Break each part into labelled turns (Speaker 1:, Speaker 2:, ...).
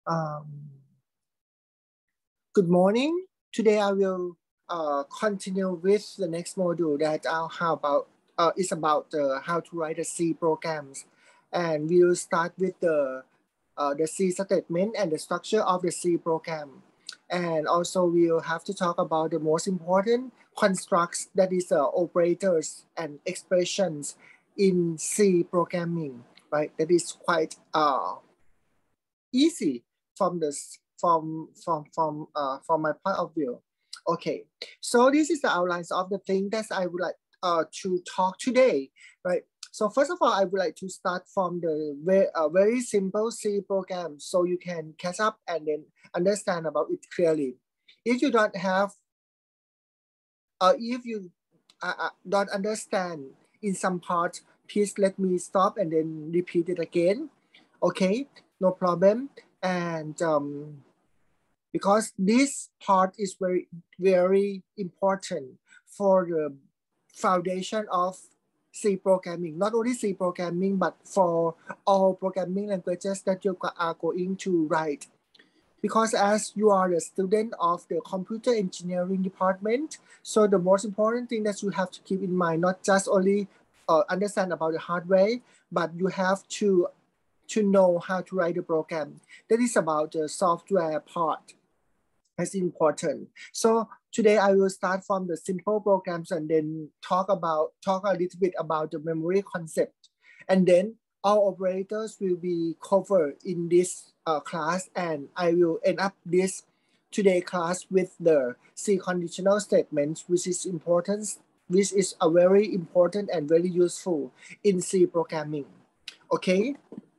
Speaker 1: Um, Good morning. Today I will continue with the next module that is about how to write the C programs, and we will start with the C statement and the structure of the C program, and also we will have to talk about the most important constructs, that is operators and expressions in C programming, right? That is quite easy from from my point of view. Okay, so this is the outlines of the thing that I would like to talk today, right? So first of all, I would like to start from the very simple C program, so you can catch up and then understand about it clearly. If you don't have, if you don't understand in some part, please let me stop and then repeat it again. Okay, no problem. And because this part is very important for the foundation of C programming, not only C programming, but for all programming languages that you are going to write. Because as you are a student of the computer engineering department, so the most important thing that you have to keep in mind, not just only understand about the hardware, but you have to know how to write the program. That is about the software part. That's important. So today I will start from the simple programs and then talk a little bit about the memory concept. And then all operators will be covered in this class, and I will end up this today class with the C conditional statements, which is important, which is a very important and very useful in C programming. Okay.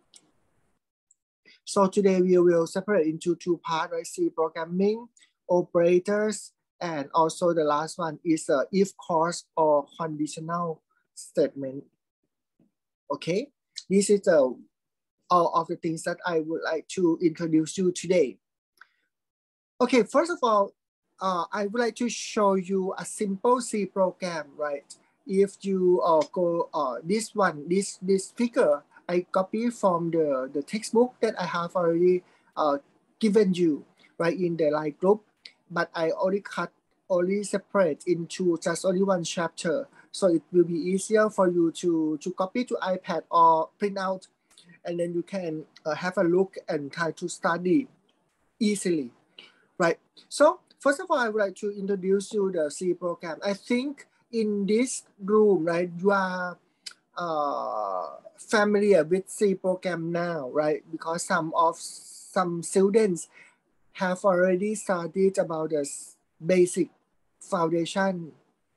Speaker 1: So today we will separate into two parts, right? C programming, operators, and also the last one is if clause or conditional statement. Okay, this is all of the things that I would like to introduce you today. Okay, first of all, I would like to show you a simple C program, right? If you go this figure, I copy from the textbook that I have already given you, right, in the Line group, but I only separate into just only one chapter, so it will be easier for you to copy to iPad or print out, and then you can have a look and try to study easily, right? So first of all, I would like to introduce you the C program. I think in this room, right, you are familiar with C program now, right? Because some students have already studied about the basic foundation.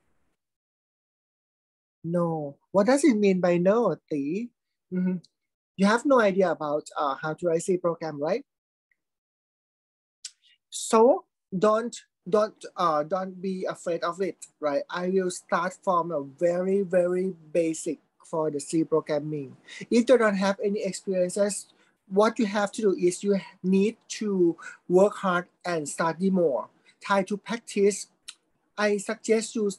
Speaker 1: No. What does it mean by no, T? You have no idea about how to write C program, right? So don't be afraid of it, right? I will start from a very basic for the C programming. If you don't have any experiences, what you have to do is you need to work hard and study more. Try to practice. I suggest you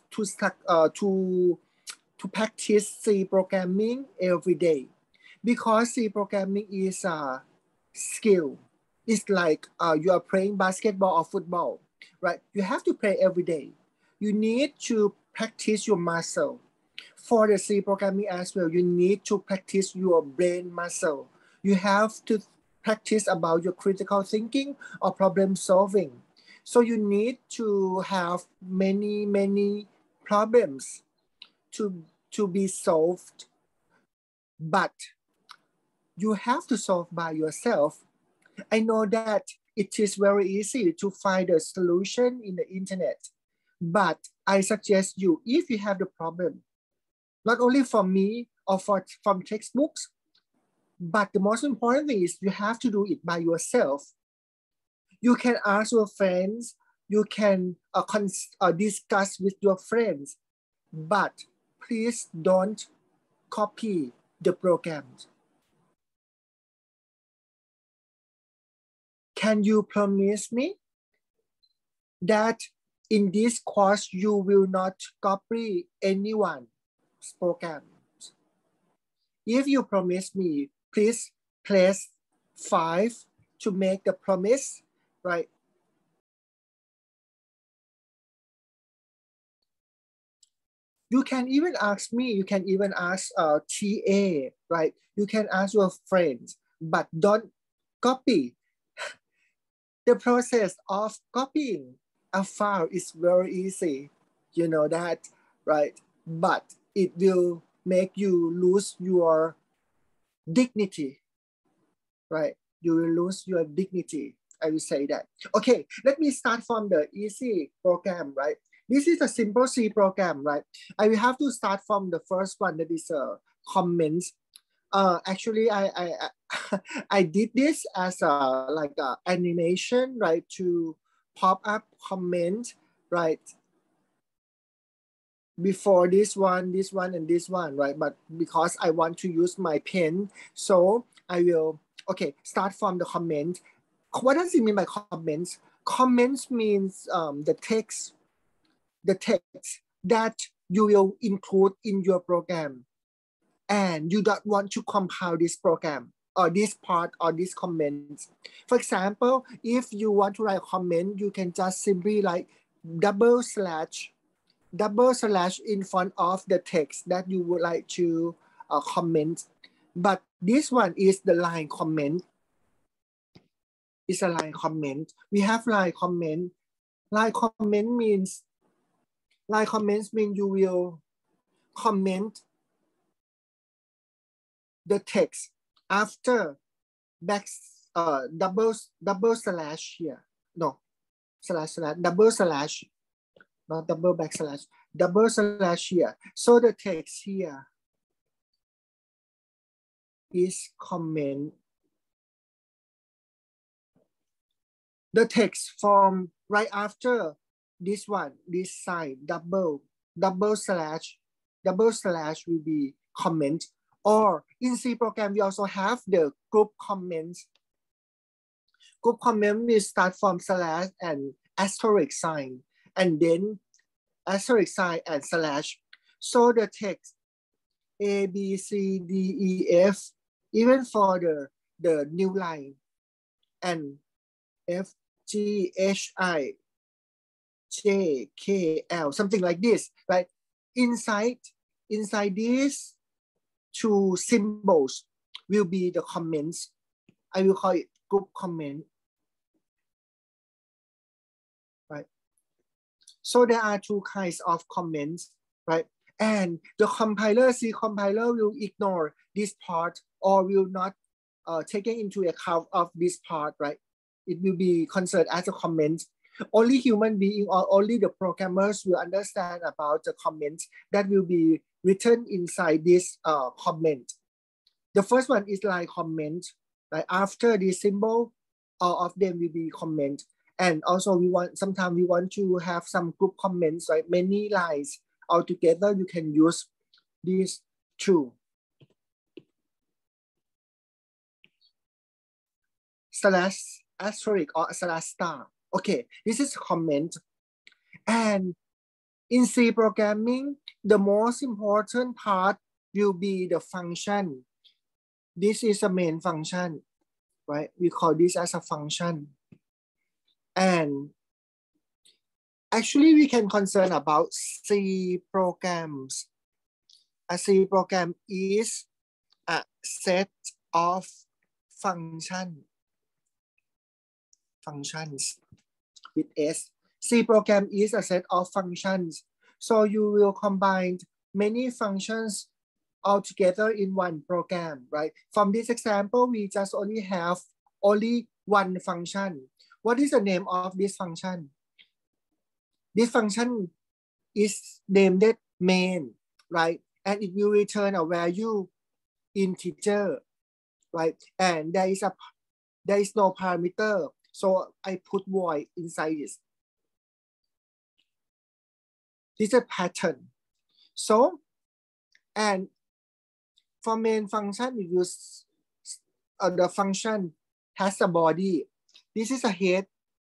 Speaker 1: to practice C programming every day, because C programming is a skill. It's like you are playing basketball or football, right? You have to play every day. You need to practice your muscle. For the C programming as well, you need to practice your brain muscle. You have to practice about your critical thinking or problem solving. So you need to have many problems to be solved, but you have to solve by yourself. I know that it is very easy to find a solution in the internet, but I suggest you, if you have the problem, not only from me or from textbooks, but the most important thing is you have to do it by yourself. You can ask your friends, you can discuss with your friends, but please don't copy the programs. Can you promise me that in this course you will not copy anyone's programs? If you promise me, please press 5 to make the promise, right? You can even ask me, you can even ask TA, right? You can ask your friends, but don't copy. The process of copying a file is very easy. You know that, right? But it will make you lose your dignity, right? You will lose your dignity. I will say that. Okay, let me start from the easy program, right? This is a simple C program, right? I will have to start from the first one, that is comments. Actually, I did this as a like a animation, right? To pop up comment, right? Before this one, and this one, right? But because I want to use my pen, so I will, okay, start from the comment. What does it mean by comments? Comments means the text that you will include in your program, and you don't want to compile this program or this part or this comment. For example, if you want to write a comment, you can just simply like double slash in front of the text that you would like to comment. But this one is the line comment. It's a line comment. We have line comment. Line comments mean you will comment the text after double slash here. No, slash double slash, not double backslash, double slash here. So the text here is comment. The text from right after this one, this side, double slash will be comment. Or in C program, we also have the group comments. Group comment will start from slash and asterisk sign, and then asterisk sign and slash. So the text A, B, C, D, E, F, even for the new line, and F, G, H, I, J, K, L, something like this, right? Inside these two symbols will be the comments. I will call it group comment, right? So there are two kinds of comments, right? And the C compiler will ignore this part or will not taking into account of this part, right? It will be considered as a comment. Only human being or only the programmers will understand about the comments that will be written inside this comment. The first one is like comment, like after this symbol, all of them will be comment. And also sometimes we want to have some group comments, like many lines all together. You can use these two. Slash asterisk or slash star. Okay, this is comment. And in C programming, the most important part will be the function. This is a main function, right? We call this as a function. And actually, we can concern about C programs. A C program is a set of functions with S. C program is a set of functions. So you will combine many functions all together in one program, right? From this example, we just only have one function. What is the name of this function? This function is named main, right? And it will return a value integer, right? And there is no parameter. So I put void inside this. This is a pattern. So, and for main function, we use the function has a body. This is a head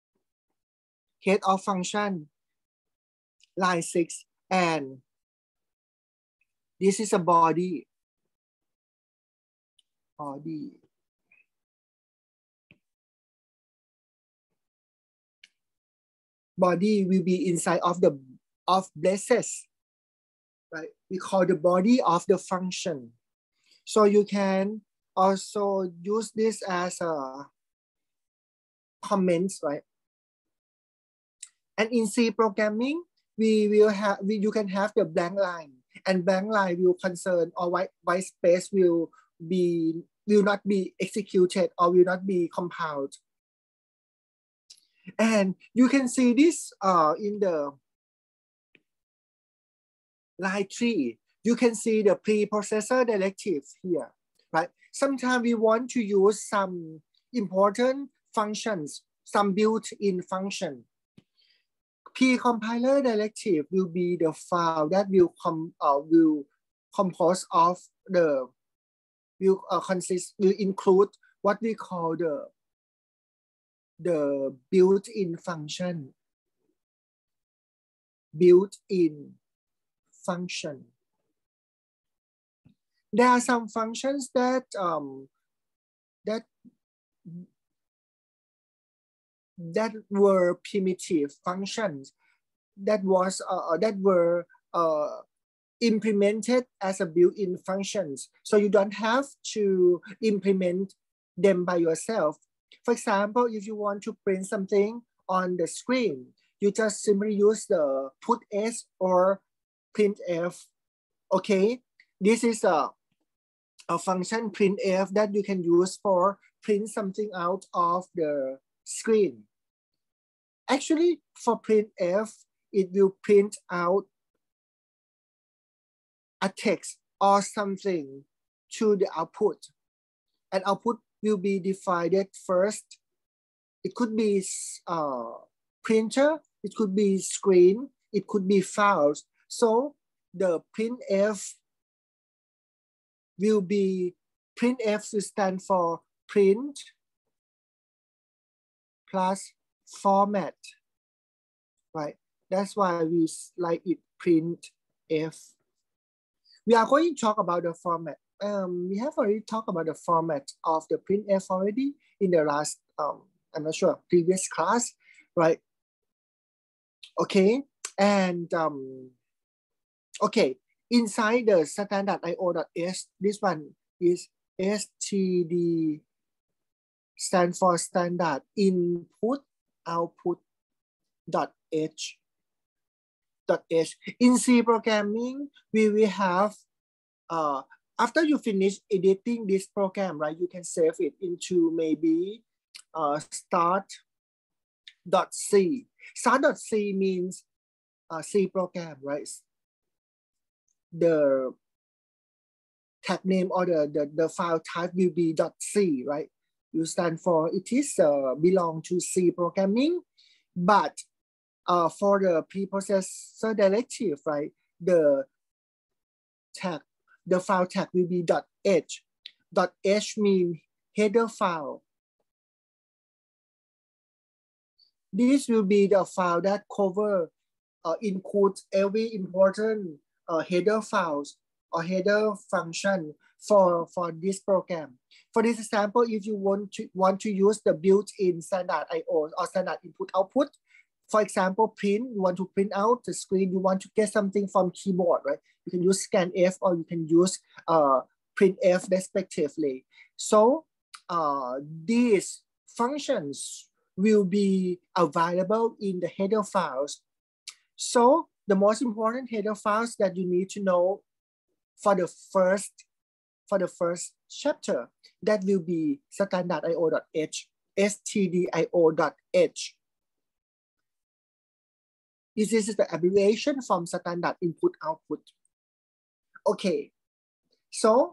Speaker 1: of function, line 6, and this is a body. body will be inside of the braces, right? We call the body of the function. So you can also use this as a comments, right? And in C programming, you can have the blank line, and blank line will concern, or white space will not be executed or will not be compiled. And you can see this in the line 3. You can see the preprocessor directive here, right? Sometimes we want to use some important functions, some built-in function. Pcompiler directive will be the file that will compose of the will include what we call the built-in function. Built-in function. There are some functions that were primitive functions that were implemented as a built-in functions. So you don't have to implement them by yourself. For example, if you want to print something on the screen, you just simply use the putS or printf. Okay, this is a function printf that you can use for print something out of the screen. Actually, for printf, it will print out a text or something to the output, and output will be divided first. It could be printer, it could be screen, it could be files. So the printf will be, printf will stand for print plus format, right? That's why we like it printf. We are going to talk about the format. We have already talked about the format of the printf already in the last, I'm not sure, previous class, right? Okay, and okay, inside the standard IO.h, this one is std, stand for standard input output .h. In C programming, we will have, after you finish editing this program, right, you can save it into maybe start.c. Start.c means C program, right? The tag name or the file type will be .c, right? You stand for, it is belong to C programming, but for the preprocessor directive, right, the file tag will be .h. .h means header file. This will be the file that includes every important header files or header function for this program. For this example, if you want to use the built-in standard IO or standard input output, for example, print, you want to print out the screen, you want to get something from keyboard, right? You can use scanf or you can use printf respectively. So these functions will be available in the header files. So the most important header files that you need to know for the first chapter, that will be standard.io.h, stdio.h. This is the abbreviation from standard input output. Okay, so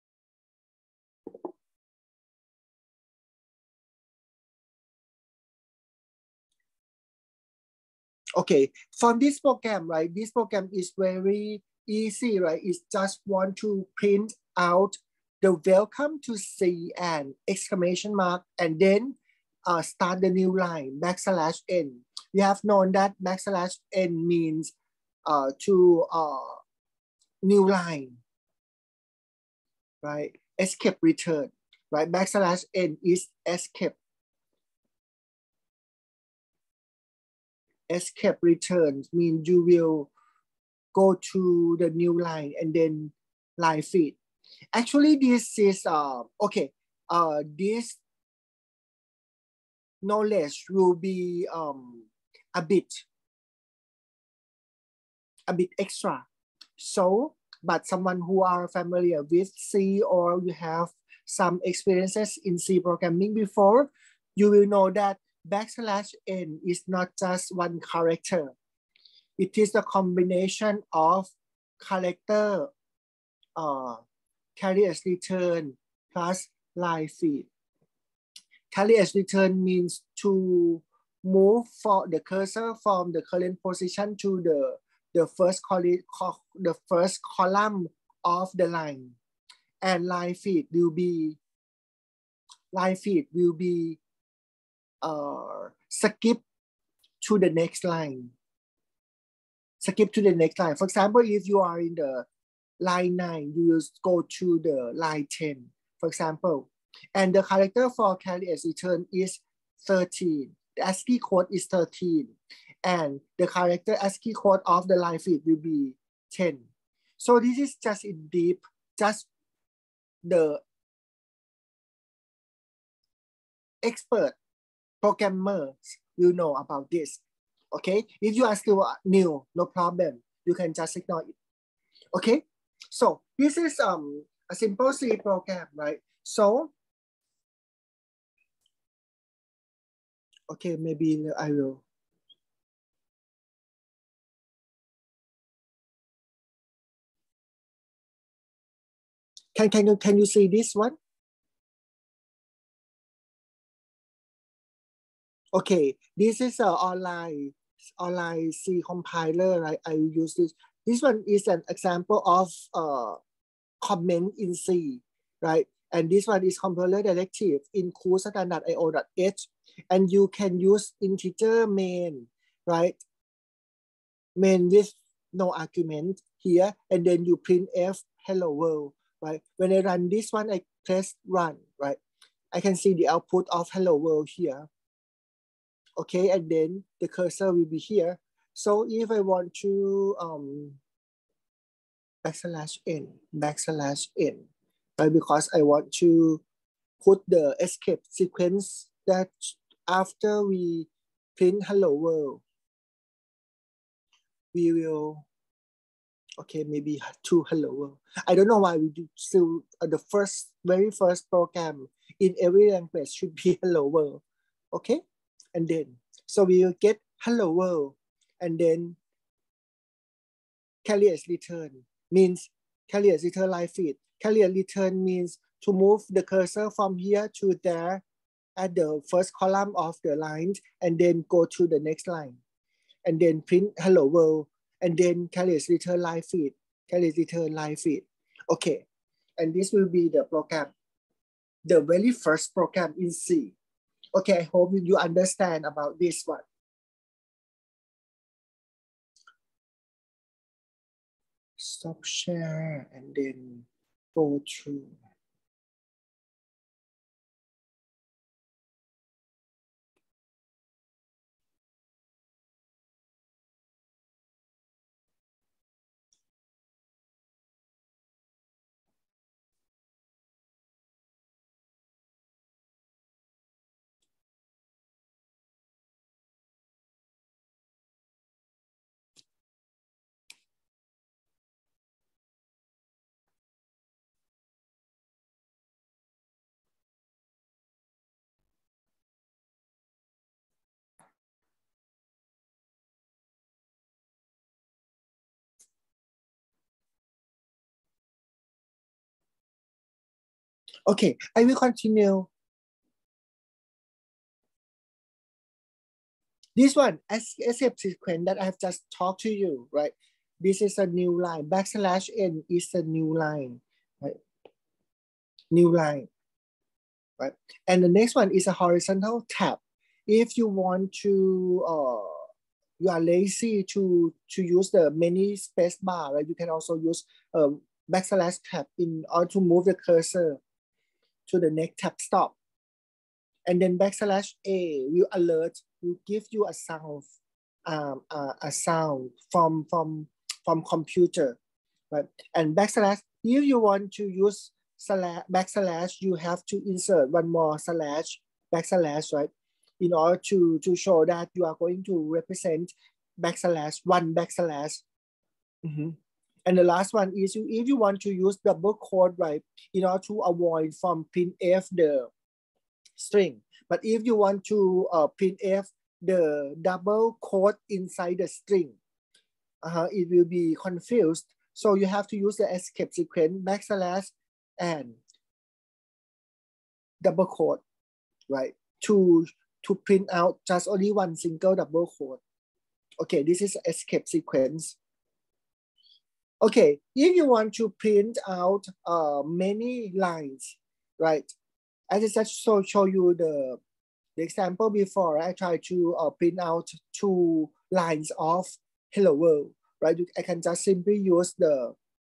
Speaker 1: okay, from this program, right? This program is very easy, right? It's just want to print out the welcome to C and exclamation mark, and then start the new line, \n. We have known that \n means to new line, right? Escape return, right? \n is escape. escape return means you will go to the new line and then line feed. Actually, this is okay. This knowledge will be a bit extra. So, but someone who are familiar with C or you have some experiences in C programming before, you will know that \n is not just one character. It is the combination of character carry as return plus line feed. Carry as return means to move for the cursor from the current position to the first column of the line, and line feed will be skip to the next line. Skip to the next line. For example, if you are in the line 9, you will go to the line 10, for example. And the character for carry as return is 13. The ASCII code is 13. And the character ASCII code of the line feed will be 10. So this is just in deep, just the expert programmers will know about this. Okay, if you are still new, no problem. You can just ignore it. Okay, so this is a simple C program, right? So, okay, maybe I will. Can you see this one? Okay, this is an online C compiler, right? I use this. This one is an example of comment in C, right? And this one is compiler directive include standard io.h, and you can use integer main, right? Main with no argument here, and then you print f hello world, right? When I run this one, I press run, right? I can see the output of hello world here. Okay, and then the cursor will be here. So if I want to \n, right? Because I want to put the escape sequence that after we print hello world, we will, okay, maybe to hello world. I don't know why we do still the very first program in every language should be hello world. Okay, and then so we will get hello world, and then carry as return means carry as return line feed. Carry as return means to move the cursor from here to there at the first column of the line, and then go to the next line, and then print hello world, and then carry as return line feed, carry as return line feed. Okay, and this will be the program, the very first program in C. Okay, I hope you understand about this one. Stop share and then go through. Okay, I will continue. This one, escape sequence that I have just talked to you, right? This is a new line. \n is a new line, right? New line, right? And the next one is a horizontal tab. If you want to, you are lazy to use the many space bar, right? You can also use \tab in order to move the cursor to the next tab stop. And then \a will alert, will give you a sound, a sound from computer, right? And backslash, if you want to use backslash, you have to insert one more slash, backslash, right? In order to show that you are going to represent backslash, one backslash. And the last one is if you want to use double quote, right, in order to avoid from printf the string. But if you want to printf the double quote inside the string, it will be confused. So you have to use the escape sequence, backslash and double quote, right, to print out just only one single double quote. Okay, this is escape sequence. Okay, if you want to print out many lines, right? I just show you the example before. I try to print out 2 lines of hello world, right? I can just simply use the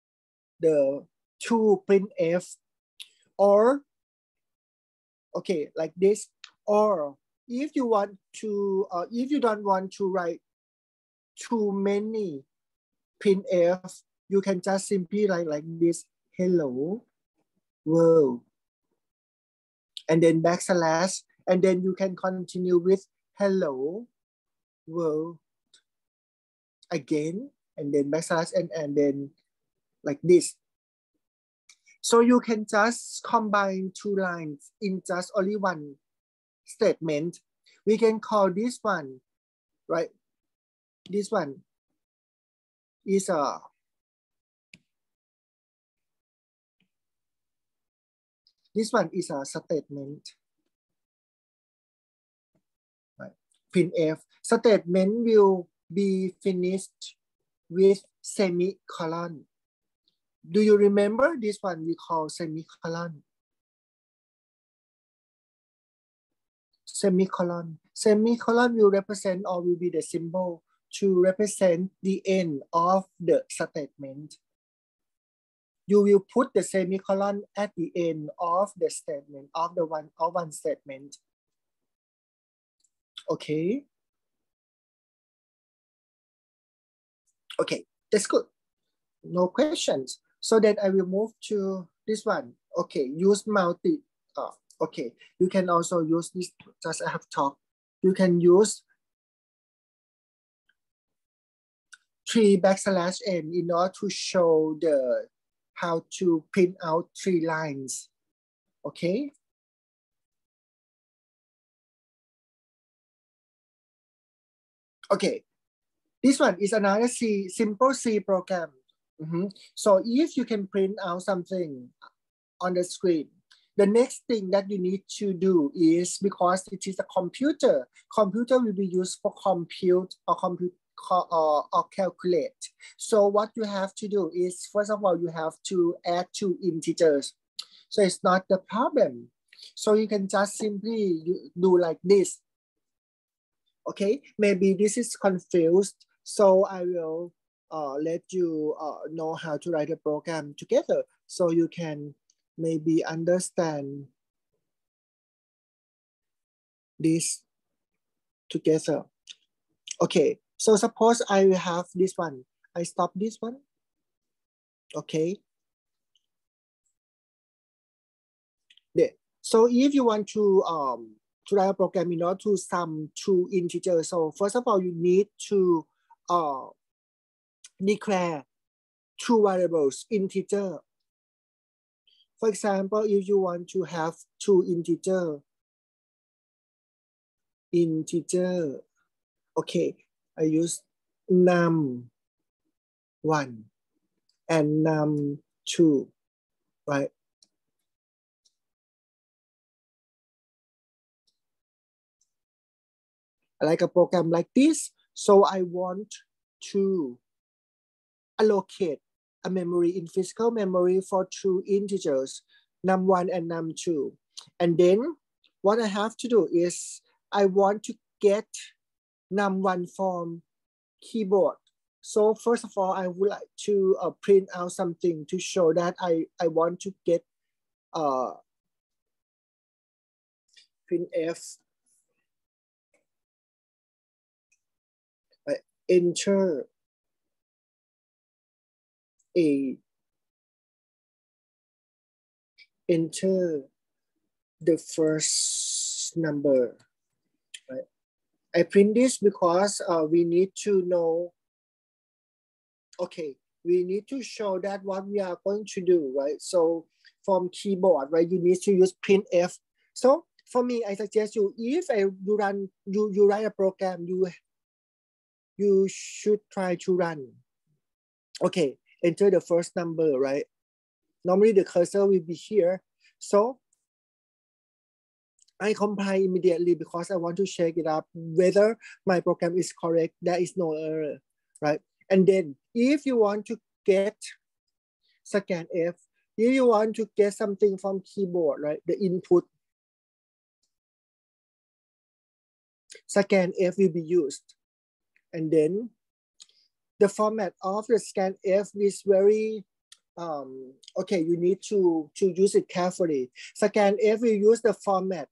Speaker 1: to printf, or okay, like this. Or if you want to, if you don't want to write too many printf, you can just simply write like this, hello world, and then backslash, and then you can continue with hello world again, and then backslash, and then like this. So you can just combine 2 lines in just only one statement. We can call this one, right? This one is a statement, right? Printf statement will be finished with semicolon. Do you remember this one we call semicolon? Semicolon. Semicolon will represent, or will be the symbol to represent the end of the statement. You will put the semicolon at the end of the statement, of one statement. Okay. Okay, that's good. No questions. So then I will move to this one. Okay, use multi. Okay, you can also use this, just I have talked. You can use 3 backslash n in order to show the how to print out 3 lines. Okay. Okay, this one is another simple C program. So if you can print out something on the screen, the next thing that you need to do is, because it is a computer will be used for compute or calculate. So what you have to do is, first of all, you have to add 2 integers. So it's not the problem. So you can just simply do like this. Okay, maybe this is confused. So I will let you know how to write a program together, so you can maybe understand this together. Okay, so suppose I will have this one. I stop this one. Okay. There. So if you want to write a program in order to sum 2 integers, so first of all, you need to declare 2 variables, integer. For example, if you want to have 2 integer, okay, I use num1 and num2, right? I like a program like this. So I want to allocate a memory in physical memory for 2 integers, num1 and num2. And then what I have to do is I want to get num1 from keyboard. So first of all, I would like to print out something to show that I want to get printf enter a enter the first number, right? I print this because we need to know, okay, we need to show that what we are going to do, right? So from keyboard, right, you need to use printf. So for me, I suggest you, if you write a program, you should try to run. Okay, enter the first number, right? Normally the cursor will be here. So I compile immediately because I want to check it up whether my program is correct. There is no error, right? And then if you want to get scan F, if you want to get something from keyboard, right? The input, scan F will be used. And then the format of the scan F is very, okay, you need to use it carefully. Scan F will use the format.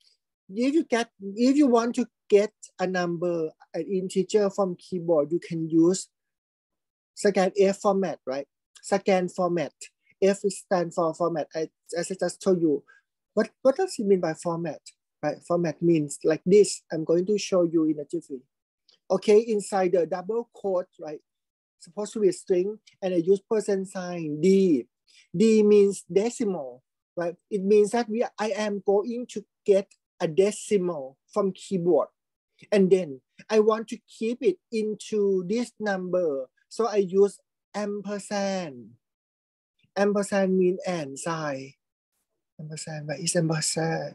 Speaker 1: If you want to get a number, an integer from keyboard, you can use scan F format, right? Scan format. F stands for format. As I just told you, what does it mean by format? Right? Format means like this. I'm going to show you in a jiffy. Okay, inside the double quote, right? Supposed to be a string, and I use %sign D. D means decimal, right? It means that I am going to get a decimal from keyboard, and then I want to keep it into this number, so I use ampersand. Ampersand means and sign. Ampersand, what is ampersand?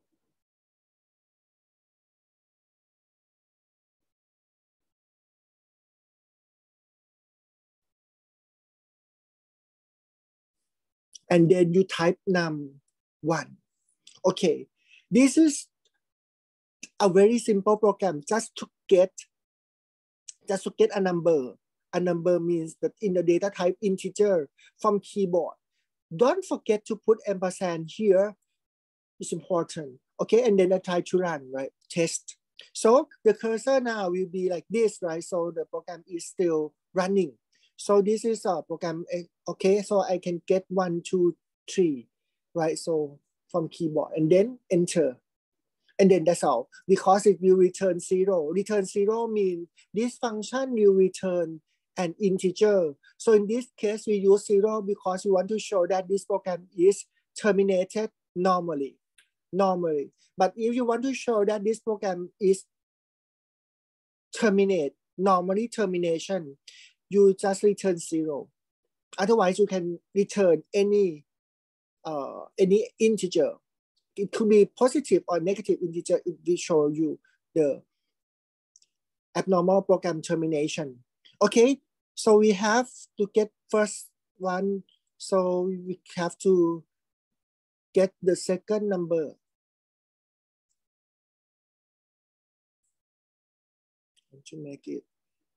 Speaker 1: And then you type num1. Okay, this is a very simple program just to get a number. A number means that in the data type integer from keyboard. Don't forget to put ampersand here. It's important. Okay, and then I try to run, right? Test. So the cursor now will be like this, right? So the program is still running. So this is a program, okay? So I can get 1, 2, 3, right? So from keyboard, and then enter. And then that's all, because it will return 0. Return 0 means this function will return an integer. So in this case, we use 0 because we want to show that this program is terminated normally. But if you want to show that this program is normally termination, you just return 0. Otherwise, you can return any integer. It could be positive or negative integer. It will show you the abnormal program termination. Okay, so we have to get first one. So we have to get the second number. To make it.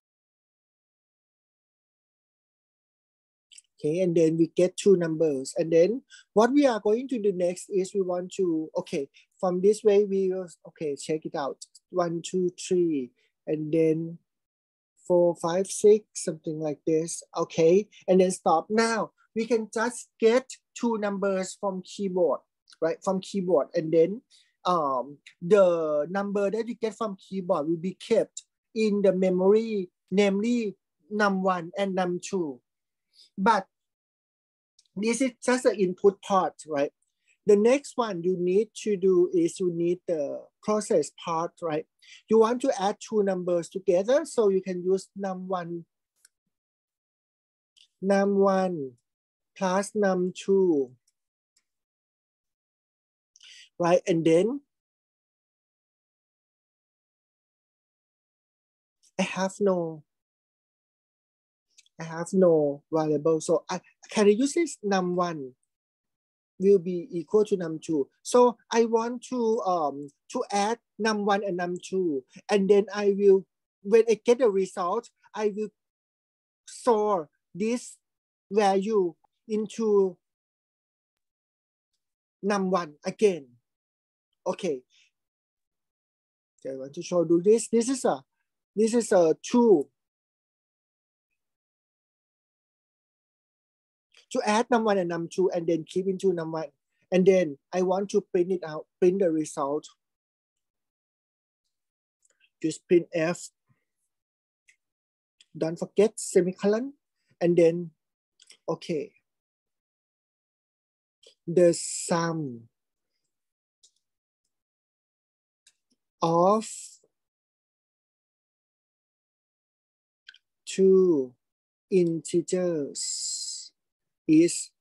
Speaker 1: Okay, and then we get 2 numbers. And then what we are going to do next is we want to, okay, from this way we will, okay, check it out. 1, 2, 3, and then 4, 5, 6, something like this. Okay, and then stop. Now we can just get 2 numbers from keyboard, right? From keyboard, and then the number that you get from keyboard will be kept in the memory, namely num1 and num2. But this is just the input part, right? The next one you need to do is you need the process part, right? You want to add 2 numbers together, so you can use num1 plus num2, right? And then I have no variable, so I can use this num1 will be equal to num2. So I want to add num1 and num2, and then I will, when I get the result, I will store this value into num1 again. Okay. I want to show you this. This This is a 2. To add num1 and num2 and then keep into num1. And then I want to print it out, print the result. Just print F. Don't forget semicolon. And then, okay. The sum of 2 integers is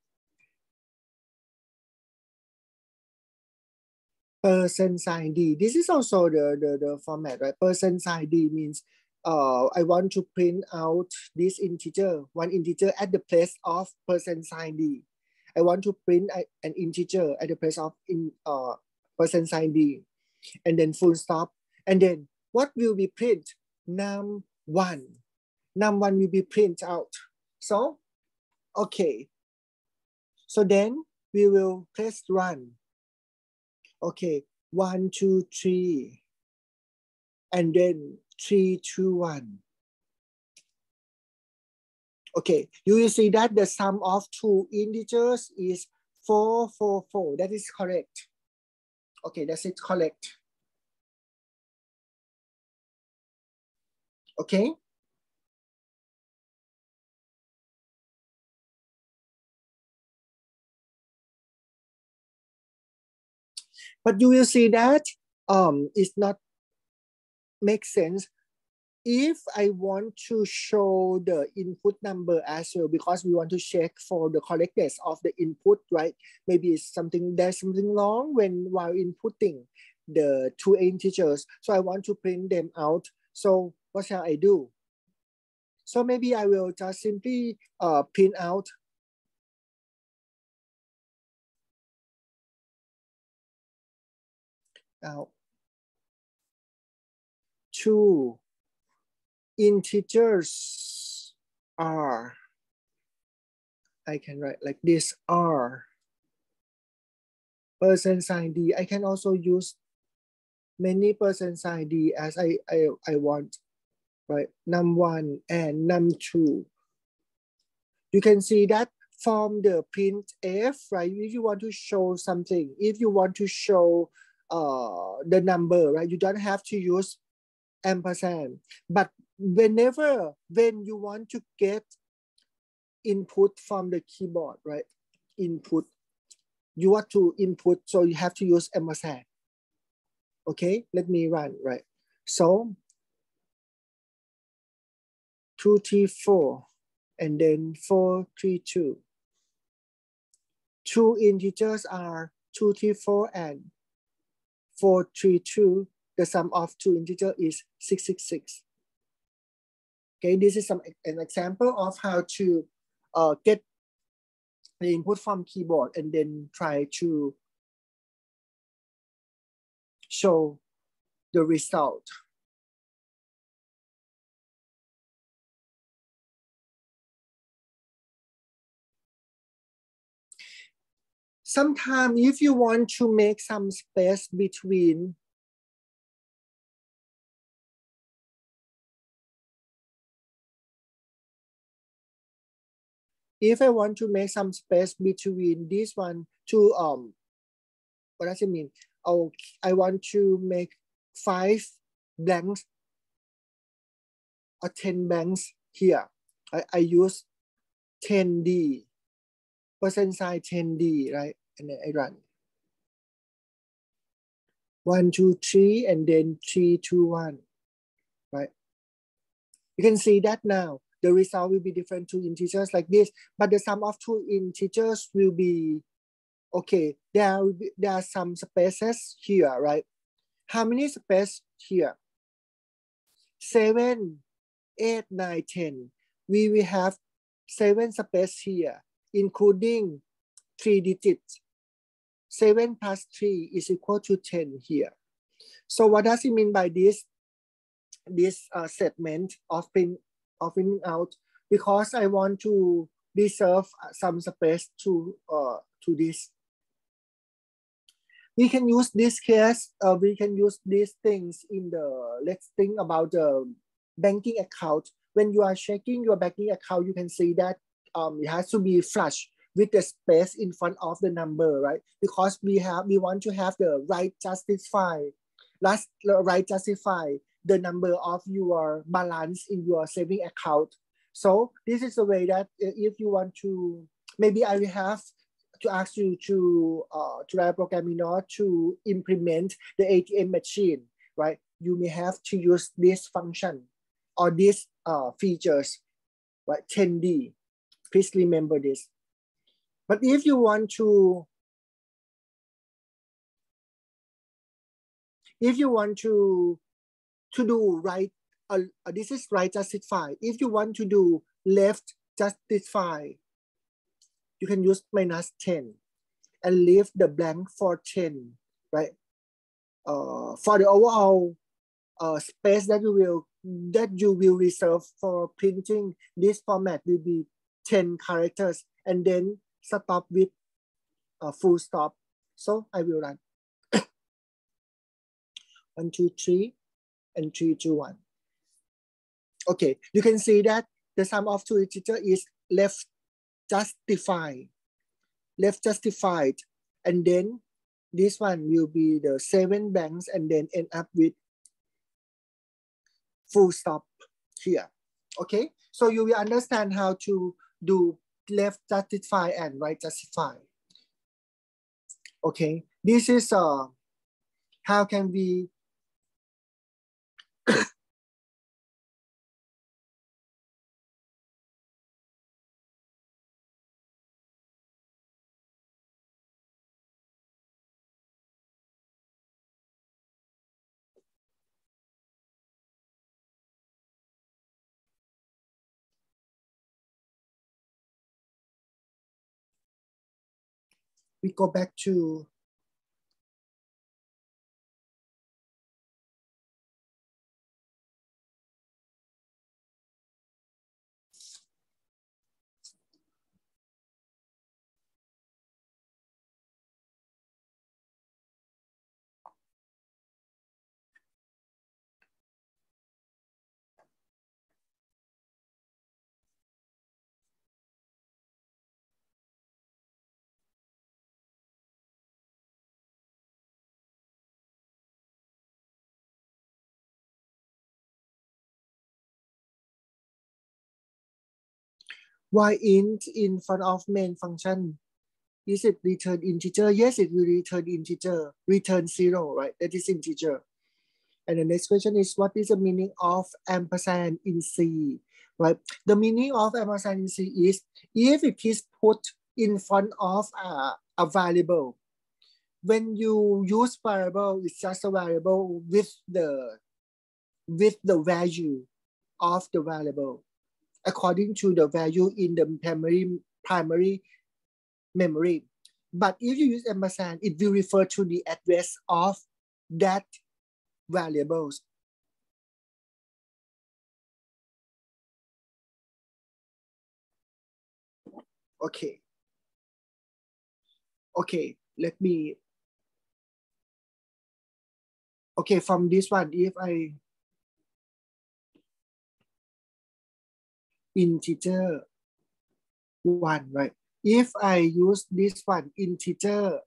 Speaker 1: %sign D. This is also the format, right? %sign D means I want to print out this integer, one integer at the place of %sign D. I want to print an integer at the place of %sign D, and then full stop. And then what will be print? Num1. Num1 will be print out. So, okay. So then we will press run. Okay, 1, 2, 3, and then 3, 2, 1. Okay, you will see that the sum of 2 integers is 4, 4, 4. That is correct. Okay, that's it, correct. Okay. But you will see that it's not make sense if I want to show the input number as well, because we want to check for the correctness of the input, right? Maybe it's there's something wrong while inputting the 2 integers. So I want to print them out. So what shall I do? So maybe I will just simply print out now 2 integers are, I can write like this, are %sign D. I can also use many %sign D as I want, right? Num1 and num2. You can see that from the printf, right? If you want to show something, if you want to show the number, right? You don't have to use ampersand. But when you want to get input from the keyboard, right? Input, you want to input, so you have to use ampersand. Okay, let me run, right? So 2, 3, 4, and then 4, 3, 2. 2 integers are 2, 3, 4, and 4, 3, 2. The sum of 2 integers is 6, 6, 6. Okay, this is an example of how to get the input from keyboard and then try to show the result. Sometimes if you want to make some space between if I want to make some space between this one to what does it mean? Oh, I want to make 5 blanks or 10 blanks here. I use 10D, %sign 10D, right? And then I run 1, 2, 3, and then 3, 2, 1, right? You can see that now. The result will be different 2 integers like this, but the sum of 2 integers will be, okay, there are some spaces here, right? How many spaces here? 7, 8, 9, 10. We will have 7 spaces here, including 3 digits. 7 plus 3 is equal to 10 here. So what does it mean by this segment of printing out? Because I want to reserve some space to this. We can use this case. We can use these things in the. Let's think about the banking account. When you are checking your banking account, you can see that it has to be flush with the space in front of the number, right? Because we want to have the right justify the number of your balance in your saving account. So this is the way that if you want to, maybe I will have to ask you to write a program in order to implement the ATM machine, right? You may have to use this function or these features, right? 10D. Please remember this. But if you want to do right, this is right justify. If you want to do left justify, you can use -10 and leave the blank for 10, right? For the overall space that you will reserve for printing, this format will be 10 characters, and then stop with a full stop. So I will run 1, 2, 3, and 3, 2, 1. Okay, you can see that the sum of two integers is left justified, and then this one will be the 7 blanks, and then end up with full stop here. Okay, so you will understand how to do left justify and right justify. Okay, this is how can we we go back to why int in front of main function. Is it return integer? Yes, it will return integer. Return 0, right? That is integer. And the next question is, what is the meaning of ampersand in C? Right? The meaning of ampersand in C is if it is put in front of a variable. When you use variable, it's just a variable with the value of the variable according to the value in the primary memory. But if you use ampersand, it will refer to the address of that variables. Okay. Okay, let me. Okay, from this one, if I integer 1, right? If I use this one, integer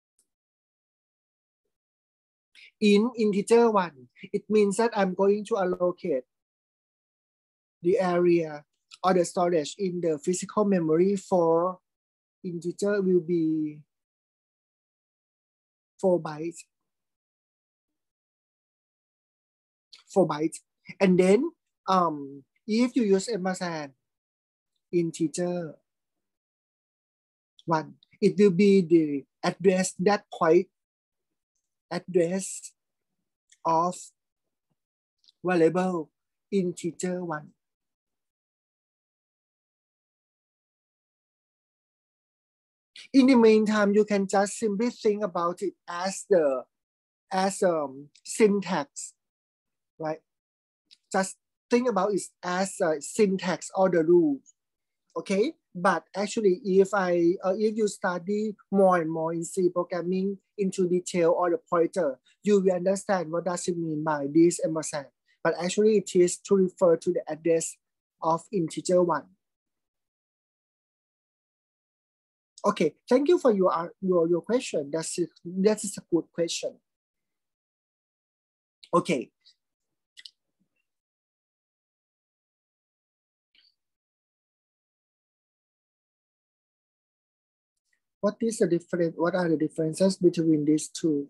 Speaker 1: in integer 1, it means that I'm going to allocate the area or the storage in the physical memory for integer will be 4 bytes. 4 bytes. And then if you use ampersand integer 1, it will be the address address of variable integer 1. In the meantime, you can just simply think about it as syntax, right? Just think about it as syntax or the rules, okay? But actually, if you study more and more in C programming into detail or the pointer, you will understand what does it mean by this ampersand. but actually it is to refer to the address of integer 1. Okay, thank you for your question. That is a good question. Okay. What are the differences between these two?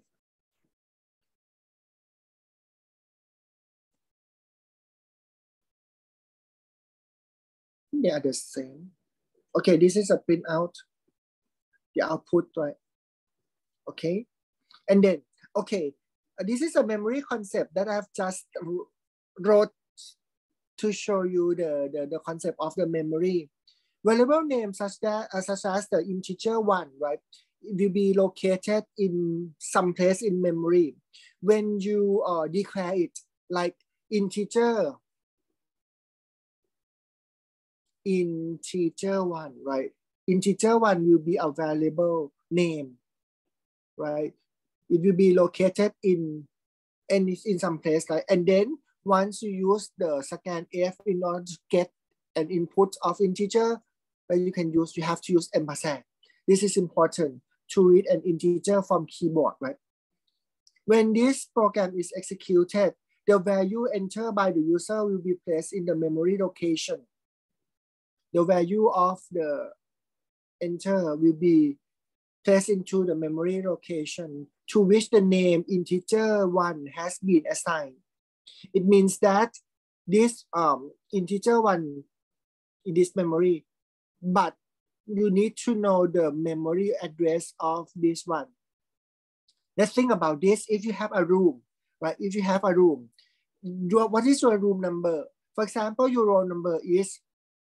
Speaker 1: They are the same. Okay, this is a printout, the output, right? Okay, and then, okay, this is a memory concept that I've just wrote to show you the concept of the memory. Variable names such as the integer 1, right, will be located in some place in memory. When you declare it like integer 1, right? Integer 1 will be a variable name, right? It will be located in some place, right? And then once you use the scanf in order to get an input of integer, right, you have to use ampersand. This is important to read an integer from keyboard, right? When this program is executed, the value entered by the user will be placed in the memory location. The value of the enter will be placed into the memory location to which the name integer 1 has been assigned. It means that this integer 1 in this memory, but you need to know the memory address of this one. Let's think about this. If you have a room, right? If you have a room, what is your room number? For example, your room number is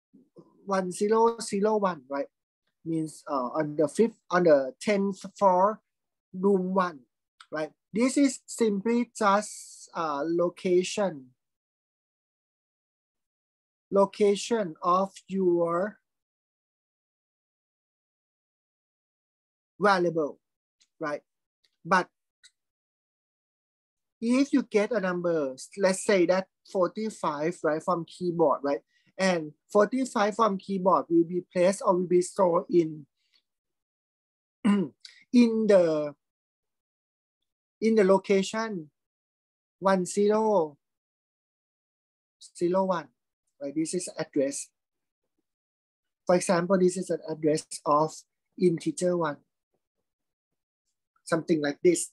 Speaker 1: 1001, right? Means on the 10th floor, room 1, right? This is simply just location of your variable, right? But if you get a number, let's say that 45, right, from keyboard, right? And 45 from keyboard will be placed or will be stored in in the location 1001, right? This is address. For example, this is an address of integer 1, something like this.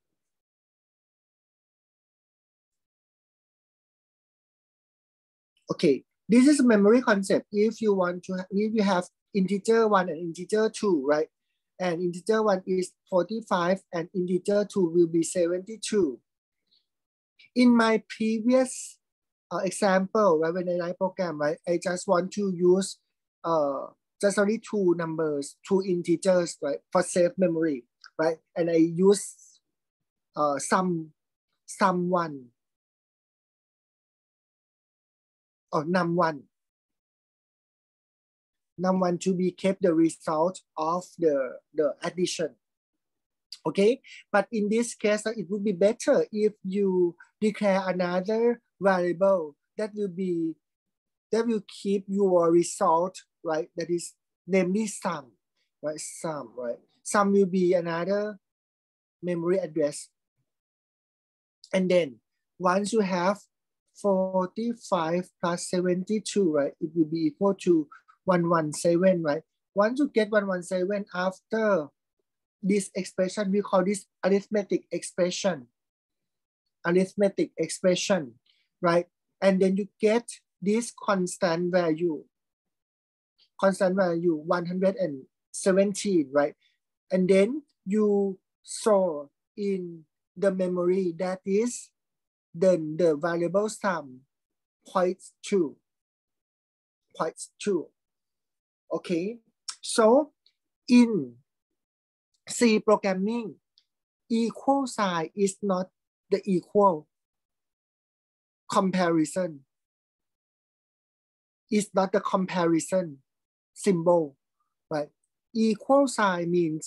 Speaker 1: Okay, this is a memory concept. If you have integer 1 and integer 2, right? And integer 1 is 45 and integer 2 will be 72. In my previous example, right, when I write program, right, I just want to use just only 2 numbers, 2 integers, right, for safe memory, right? And I use sum 1 or num1 to be kept the result of the addition. Okay, but in this case, it would be better if you declare another variable that will keep your result, right? That is namely sum, right? Sum, right? Sum will be another memory address. And then once you have 45 plus 72, right? It will be equal to 117, right? Once you get 117 after this expression, we call this arithmetic expression, right? And then you get this constant value 117, right? And then you store in the memory that is then the variable sum points to. Okay, so in C programming, equal sign is not the equal comparison. It's not the comparison symbol, right? Equal sign means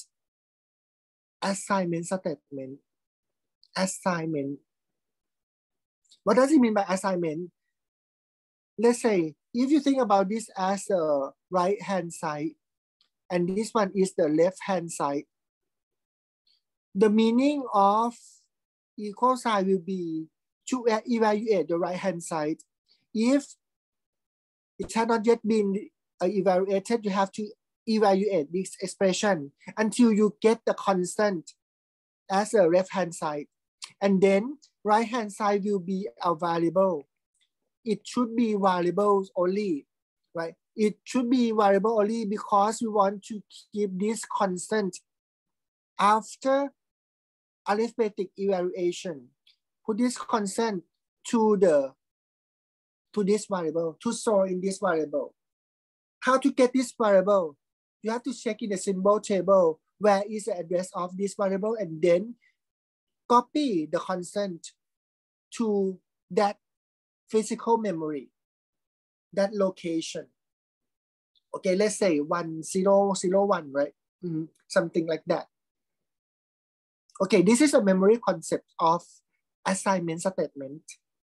Speaker 1: assignment statement. What does it mean by assignment? Let's say if you think about this as a right hand side and this one is the left hand side, the meaning of equal sign will be to evaluate the right hand side. If it has not yet been evaluated, you have to evaluate this expression until you get the constant as a left hand side, and then right hand side will be a variable. It should be variables only, right? It should be variable only because we want to keep this constant after arithmetic evaluation. Put this constant to this variable, to store in this variable. How to get this variable? You have to check in the symbol table where is the address of this variable and then copy the constant to that physical memory, that location. Okay, let's say 1001, right? Something like that. Okay, this is a memory concept of assignment statement.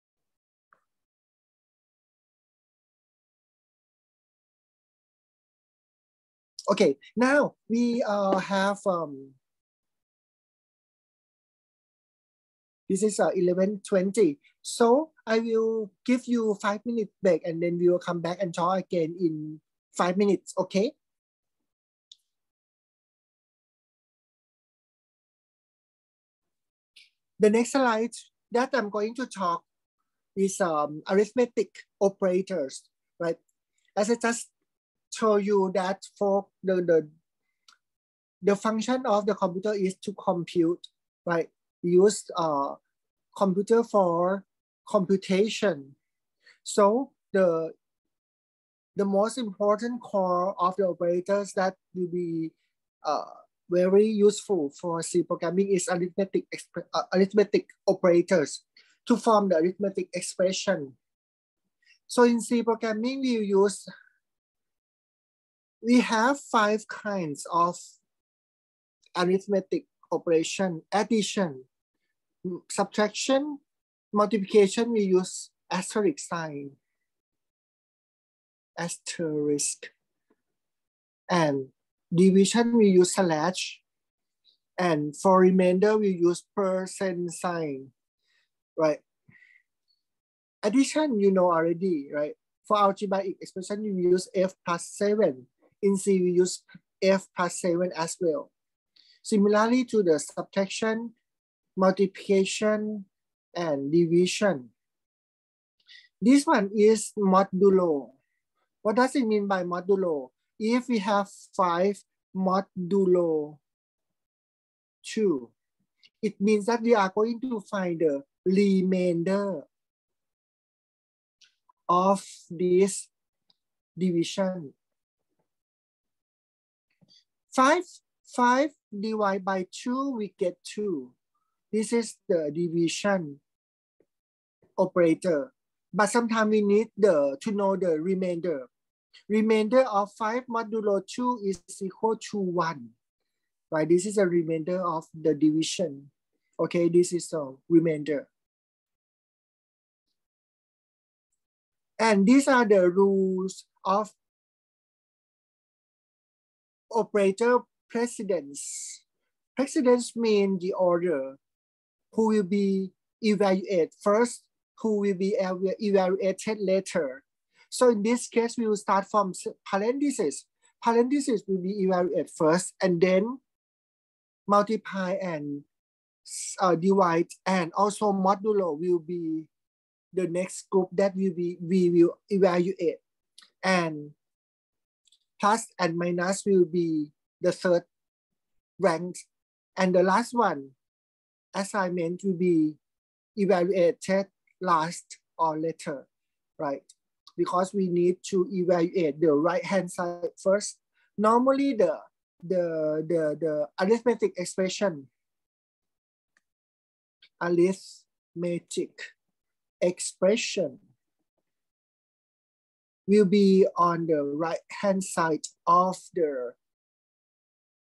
Speaker 1: Okay, now we have this is 11:20. So I will give you 5-minute break and then we will come back and talk again in 5 minutes, okay? The next slide that I'm going to talk is arithmetic operators, right? As I just told you that for the function of the computer is to compute, right? Use computer for computation. So the most important core of the operators that will be very useful for C programming is arithmetic operators to form the arithmetic expression. So in C programming, we have 5 kinds of arithmetic operation: addition, subtraction, multiplication, we use asterisk sign, and division we use slash, and for remainder we use percent sign, right? Addition you know already, right? For algebraic expression we use f plus 7. In C we use f plus 7 as well. Similarly to the subtraction, multiplication, and division. This one is modulo. What does it mean by modulo? If we have 5 modulo 2, it means that we are going to find the remainder of this division. 5 divided by 2, we get 2. This is the division operator. But sometimes we need to know the remainder. Remainder of 5 modulo 2 is equal to 1. Right? This is a remainder of the division. Okay, this is a remainder. And these are the rules of operator precedence. Precedence means the order who will be evaluated first, who will be evaluated later. So in this case, we will start from parentheses. Parentheses will be evaluated first and then multiply and divide, and also modulo will be the next group that we will evaluate, and plus and minus will be the third rank, and the last one, assignment, will be evaluated last or later, right? Because we need to evaluate the right hand side first. Normally the arithmetic expression will be on the right hand side of the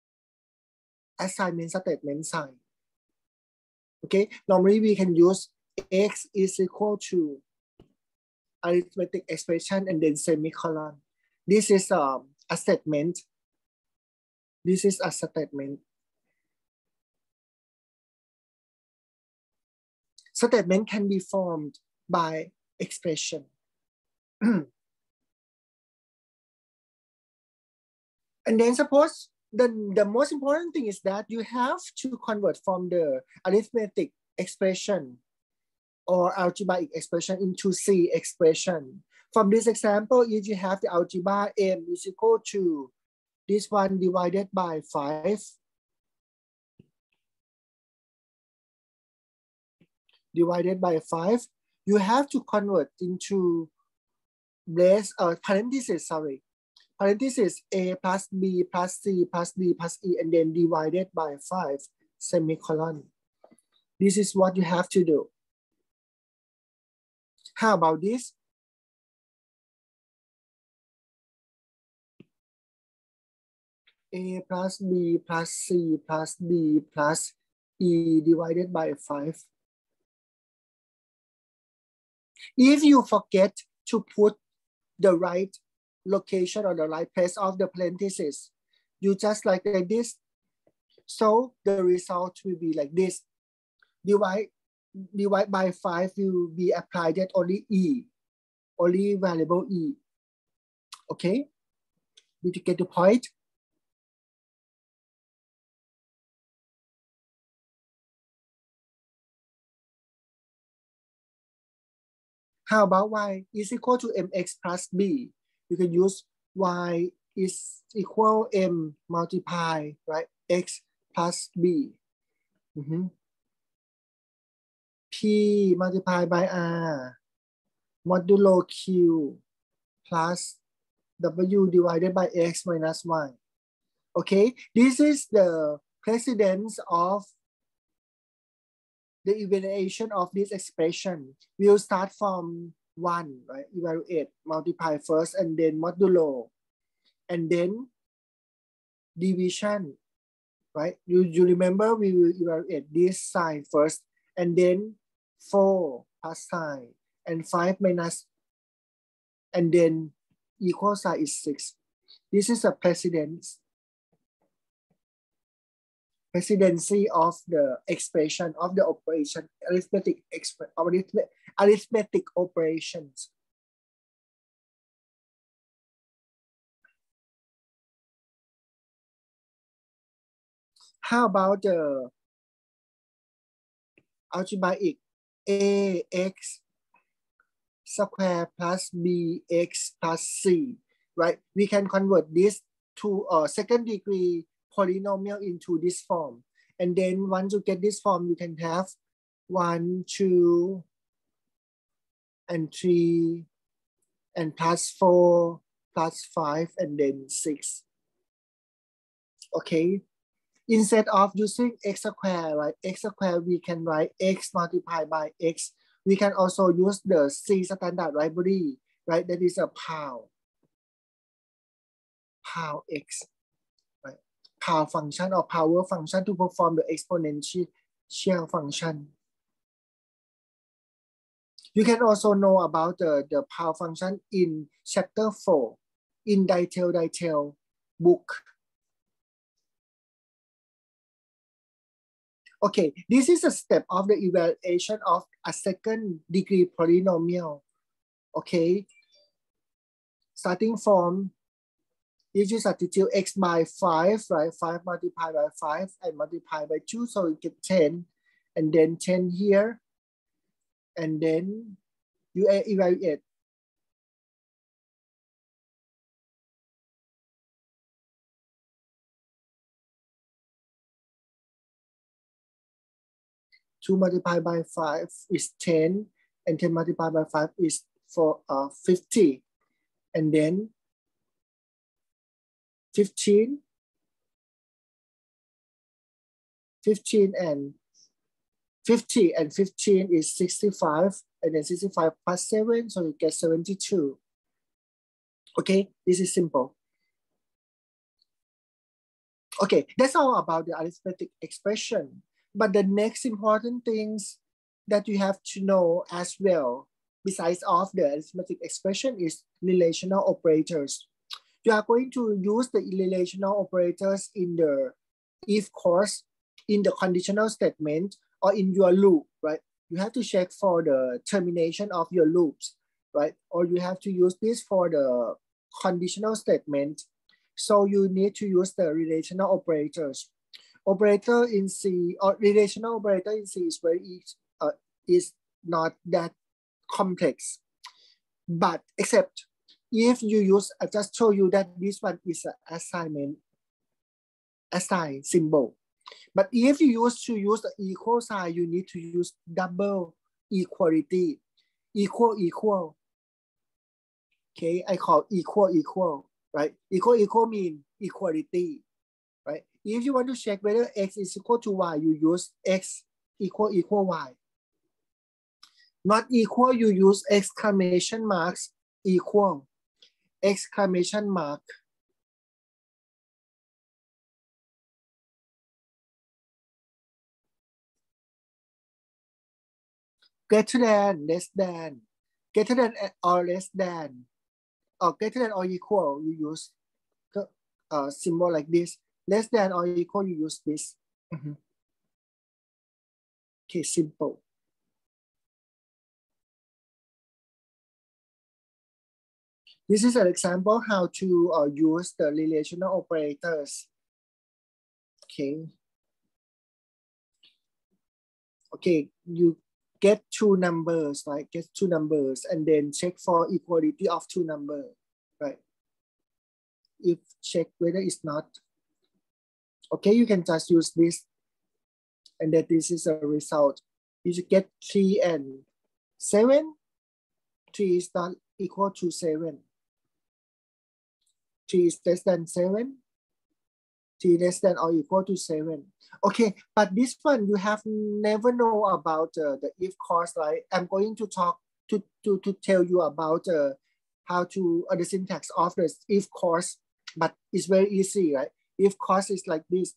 Speaker 1: assignment statement sign. Okay, normally we can use x is equal to arithmetic expression and then semicolon. This is a statement. This is a statement. Statement can be formed by expression. And then suppose the most important thing is that you have to convert from the arithmetic expression or algebraic expression into C expression. From this example, if you have the algebra m is equal to this one divided by 5, you have to convert into parentheses, parentheses a plus b plus c plus d plus e and then divided by 5, semicolon. This is what you have to do. How about this? A plus b plus c plus d plus e divided by 5. If you forget to put the right location or the right place of the parentheses, you just like this. So the result will be like this. Divide by 5 will be applied at only e, only variable e. Okay? Did you get the point? How about y is equal to mx plus b? You can use y is equal m multiply, right? X plus b. P multiplied by R modulo Q plus W divided by X minus Y. Okay, this is the precedence of the evaluation of this expression. We'll start from 1, right? Evaluate, multiply first, and then modulo, and then division, right? You remember we will evaluate this sign first, and then 4 plus sign, and 5 minus, and then equal sign is 6. This is a precedency of the expression of the operation, arithmetic operations. How about the algebraic ax square plus bx plus c, right? We can convert this to a second degree polynomial into this form. And then once you get this form, you can have 1, 2, and 3, and plus 4, plus 5, and then 6. Okay. Instead of using x squared, right? X squared, we can write x multiplied by x. We can also use the C standard library, right? That is a power x, right? Power function or power function to perform the exponential function. You can also know about the power function in chapter 4 in detail book. Okay, this is a step of the evaluation of a second degree polynomial. Okay, starting from, if you substitute x by 5, right? 5 multiplied by 5 and multiplied by 2, so you get 10, and then 10 here, and then you evaluate. Two multiplied by 5 is 10, and 10 multiplied by 5 is 50, and then 15 and 50 and 15 is 65, and then 65 plus 7, so you get 72. Okay, this is simple. Okay, that's all about the arithmetic expression. But the next important things that you have to know as well, besides of the arithmetic expression, is relational operators. You are going to use the relational operators in the if course, in the conditional statement, or in your loop, right? You have to check for the termination of your loops, right? Or you have to use this for the conditional statement. So you need to use the relational operators. Operator in C, or relational operator in C is not that complex. But except if you use, I just show you that this one is an assign symbol. But if you use the equal sign, you need to use double equality. Equal. Okay, I call equal, right? Equal mean equality, right? If you want to check whether x is equal to y, you use x equal y. Not equal, you use exclamation marks, equal, exclamation mark. Greater than, less than, greater than or less than, or greater than or equal, you use symbol like this. Less than or equal, you use this. Okay, simple. This is an example how to use the relational operators. Okay, you get two numbers, right? Get two numbers and then check for equality of two numbers, right? If check whether it's not, okay, you can just use this, and that this is a result. You should get 3 and 7. 3 is not equal to 7. 3 is less than 7. 3 less than or equal to 7. Okay, but this one you have never know about the if course, right? I'm going to talk to tell you about how to the syntax of the if course, but it's very easy, right? If course is like this.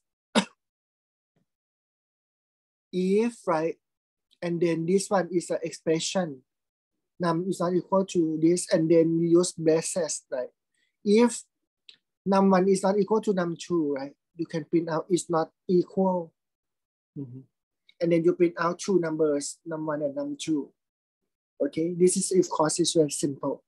Speaker 1: If, right, and then this one is an expression. Num is not equal to this, and then we use braces, right? If num1 is not equal to num2, right? You can print out it's not equal. And then you print out two numbers, num1 and num2. Okay, this is if course is very simple.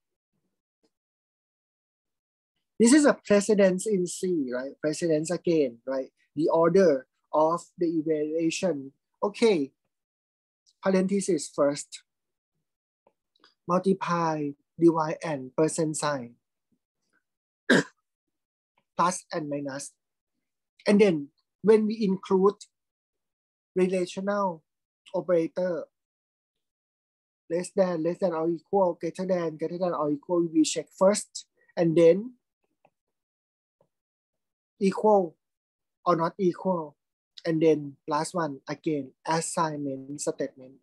Speaker 1: This is a precedence in C, right? Precedence again, right? The order of the evaluation. Okay, parenthesis first. Multiply, divide, and percent sign. Plus and minus. And then when we include relational operator, less than or equal, greater than or equal, we check first, and then equal or not equal, and then last one again, assignment statement.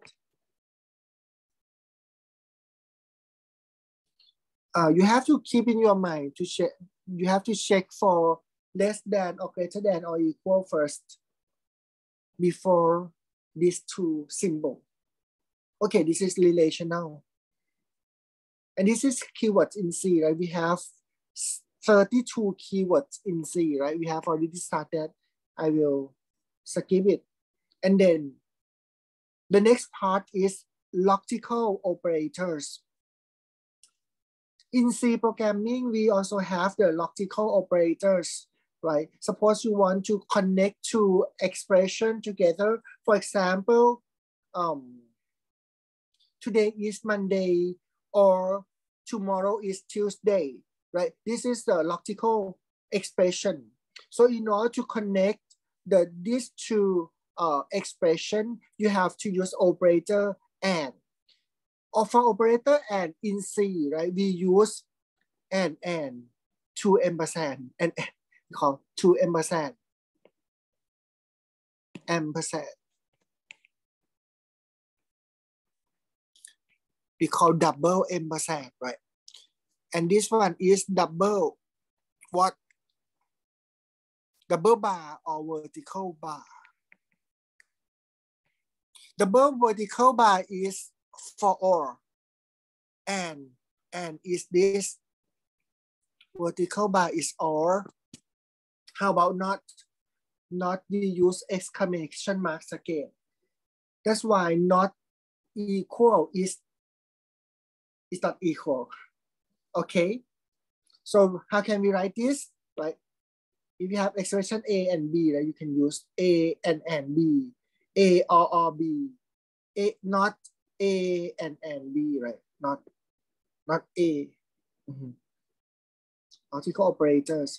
Speaker 1: You have to keep in your mind to check. You have to check for less than or greater than or equal first before these two symbols. Okay, this is relational. And this is keywords in C, right? We have 32 keywords in C, right? We have already started. I will skip it. And then the next part is logical operators. In C programming, we also have the logical operators, right? Suppose you want to connect two expressions together. For example, today is Monday or tomorrow is Tuesday, right? This is the logical expression. So in order to connect these two expression, you have to use operator and. Or for operator and in C, right? We use and 2 ampersand and we call 2 ampersand. We call double ampersand, right? And this one is double what? Double bar or vertical bar. Double vertical bar is for or, and is this vertical bar is or. How about not? Not we use exclamation marks again. That's why not equal is not equal. Okay. So how can we write this? Right. If you have expression A and B, right, you can use A and B, A or B, A not A and B, right? Not A. Logical operators.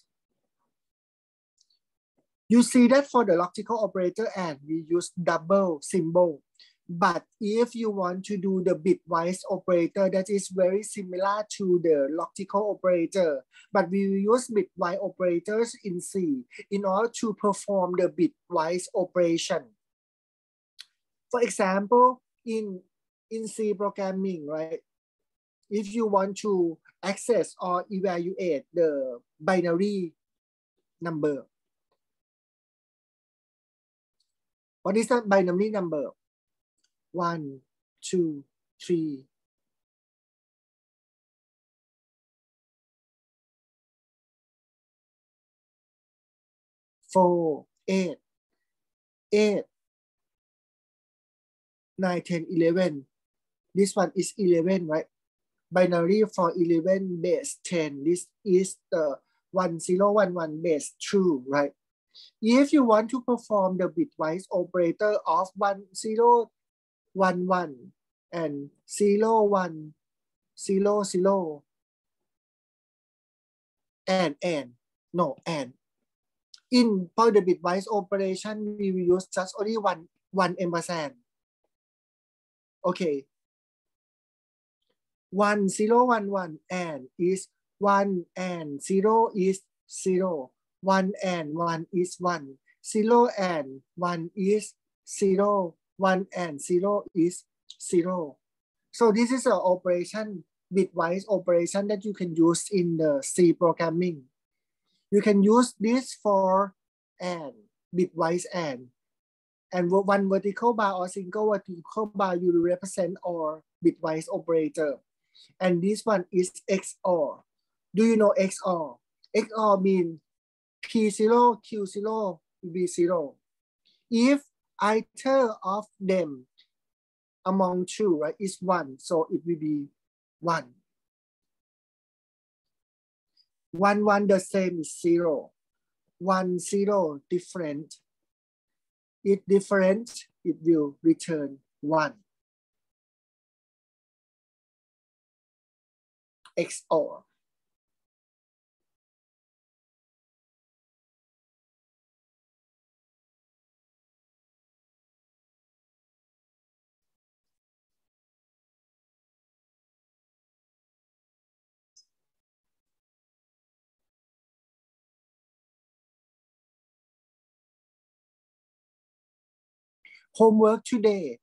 Speaker 1: You see that for the logical operator and we use double symbol. But if you want to do the bitwise operator, that is very similar to the logical operator, but we will use bitwise operators in C in order to perform the bitwise operation. For example, in C programming, right? If you want to access or evaluate the binary number, what is that binary number? 1, 2, 3. 4, 8, 8, 9, 10, 11. This one is 11, right? Binary for 11 base 10. This is the 1011 base 2, right? If you want to perform the bitwise operator of 1011 and 0100 and in for the bitwise operation we will use just only one ampersand. Okay. 1011 and is 1 and 0 is 0. 1 and 1 is 1. 0 and 1 is 0. 1 and 0 is 0. So this is an operation, bitwise operation that you can use in the C programming. You can use this for and, bitwise and one vertical bar or single vertical bar you will represent or bitwise operator. And this one is XOR. Do you know XOR? XOR means P0, Q0, V0. If either of them among two, right, is 1, so it will be 1. 1, 1 the same is 0. 1, 0 different. If different, it will return 1. XOR. Homework today.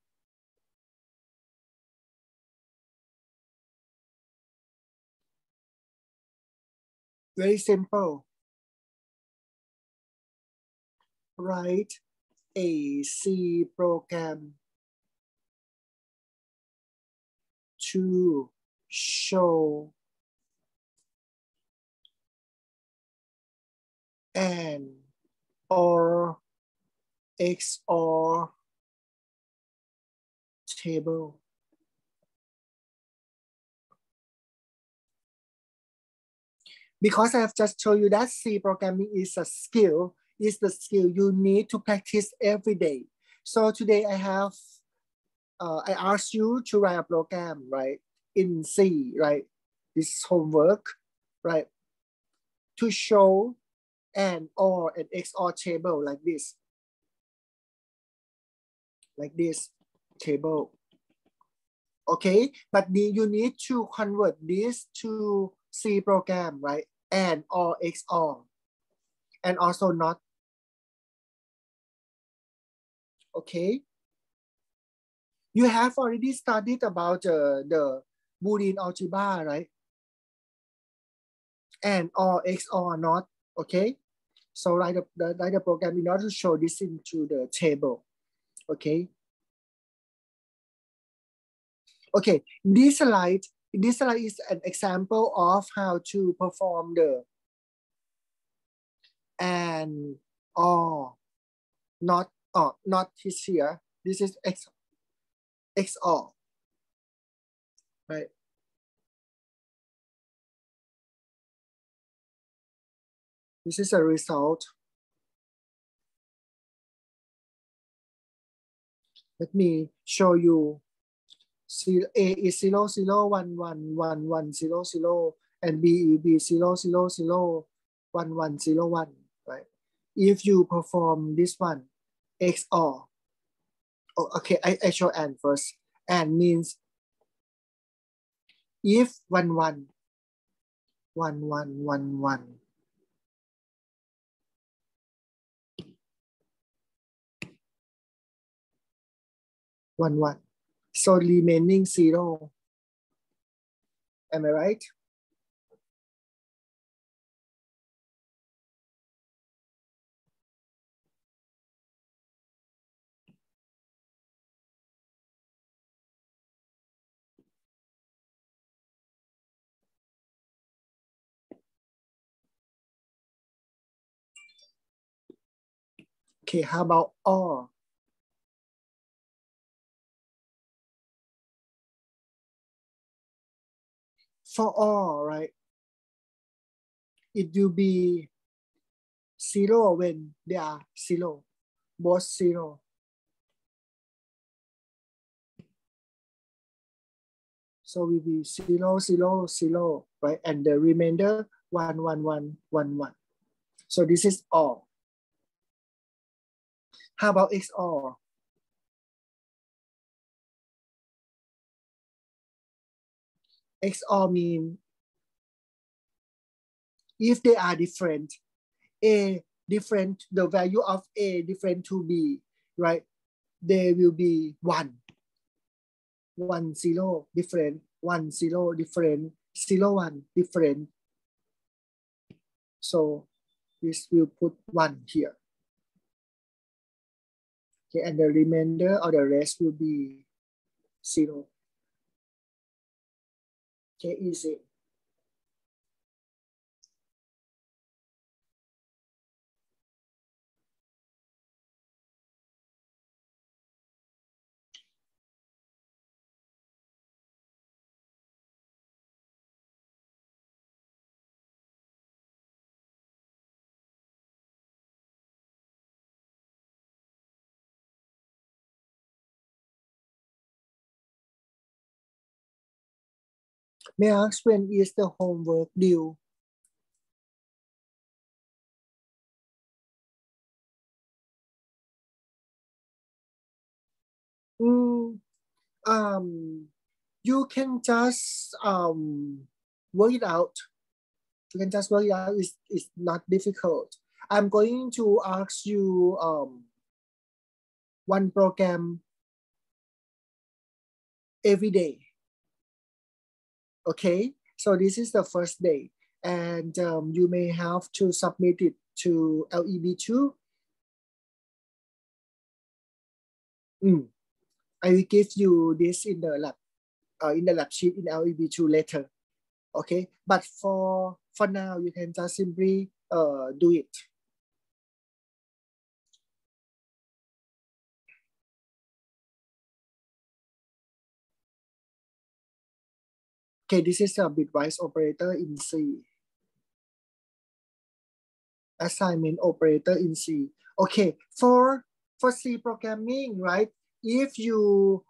Speaker 1: Very simple. Write a C program to show an or XOR table. Because I have just told you that C programming is a skill, is the skill you need to practice every day. So today I have, I asked you to write a program, right, in C, right? This homework, right, to show an or an XOR table like this table. Okay, but you need to convert this to C program, right? And or XOR, and also not. Okay. You have already studied about the Boolean algebra, right? And or XOR not. Okay. So write the program in order to show this into the table. Okay. Okay, this slide is an example of how to perform the and or not is here. This is XOR, right? This is a result. Let me show you. A is 0, 0, 1, 1, 1, 1, 0, 0, and B will be 0, 0, 0, 1, 1, 0, 1, right? If you perform this one, XOR, oh, okay, I show AND first. AND means if 1, 1, 1, 1, 1, 1, 1, 1. So remaining 0. Am I right? Okay, how about OR? For OR, right? It will be 0 when they are 0, both 0. So will be 0, 0, 0, right? And the remainder 1, 1, 1, 1, 1. So this is OR. How about XOR? XOR mean if they are different, A different, the value of A different to B, right? They will be 1. 1, 0, different, 1, 0, different, 0, 1, different. So this will put 1 here. Okay, and the remainder or the rest will be 0. Okay, easy. May I ask when is the homework due? You can just work it out. You can just work it out. It's not difficult. I'm going to ask you one program every day. Okay, so this is the first day, and you may have to submit it to LEB2. I will give you this in the lab sheet in LEB2 later. Okay, but for now you can just simply do it. Okay, this is a bitwise operator in C. Assignment operator in C. Okay, for C programming, right? If you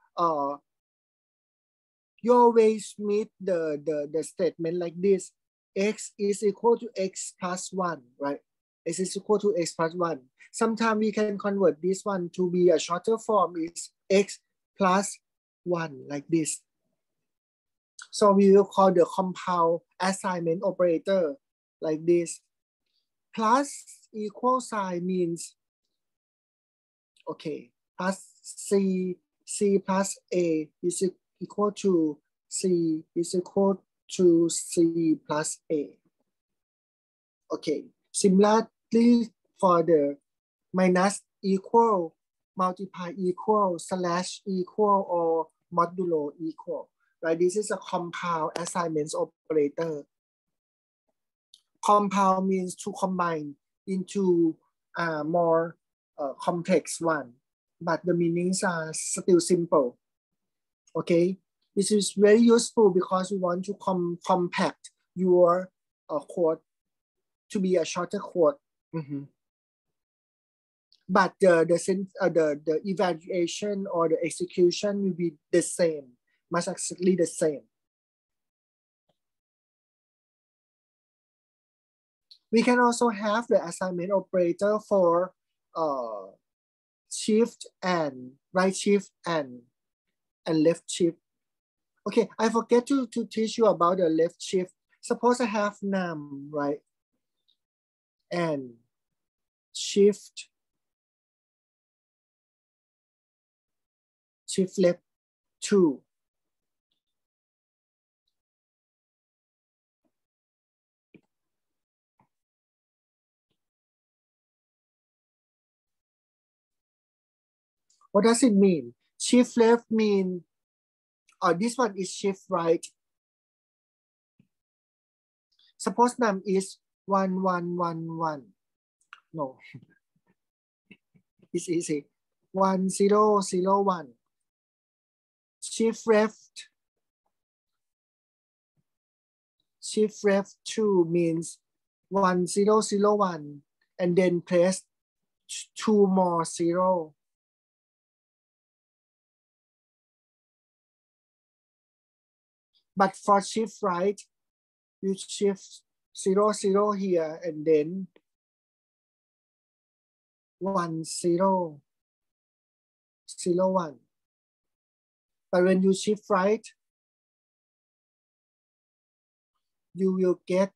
Speaker 1: always meet the statement like this, x is equal to x plus 1, right? X is equal to x plus 1. Sometimes we can convert this one to be a shorter form, is x plus 1, like this. So we will call the compound assignment operator like this. Plus equal sign means, okay, plus C plus A is equal to C is equal to C plus A. Okay, similarly for the minus equal, multiply equal, slash equal, or modulo equal, right? This is a compound assignment operator. Compound means to combine into more complex one, but the meanings are still simple. Okay, this is very useful because we want to compact your code to be a shorter code. But the evaluation or the execution will be the same, much exactly the same. We can also have the assignment operator for shift and right shift and left shift. Okay, I forget to teach you about the left shift. Suppose I have num, right? And shift left 2. What does it mean? Shift left mean, this one is shift right. Suppose num is 1 1 1 1. No, it's easy. 1 0 0 1. Shift left 2 means 1 0 0 1 and then press 2 more 0. But for shift right, you shift 0 0 here and then 1 0 0 1. But when you shift right, you will get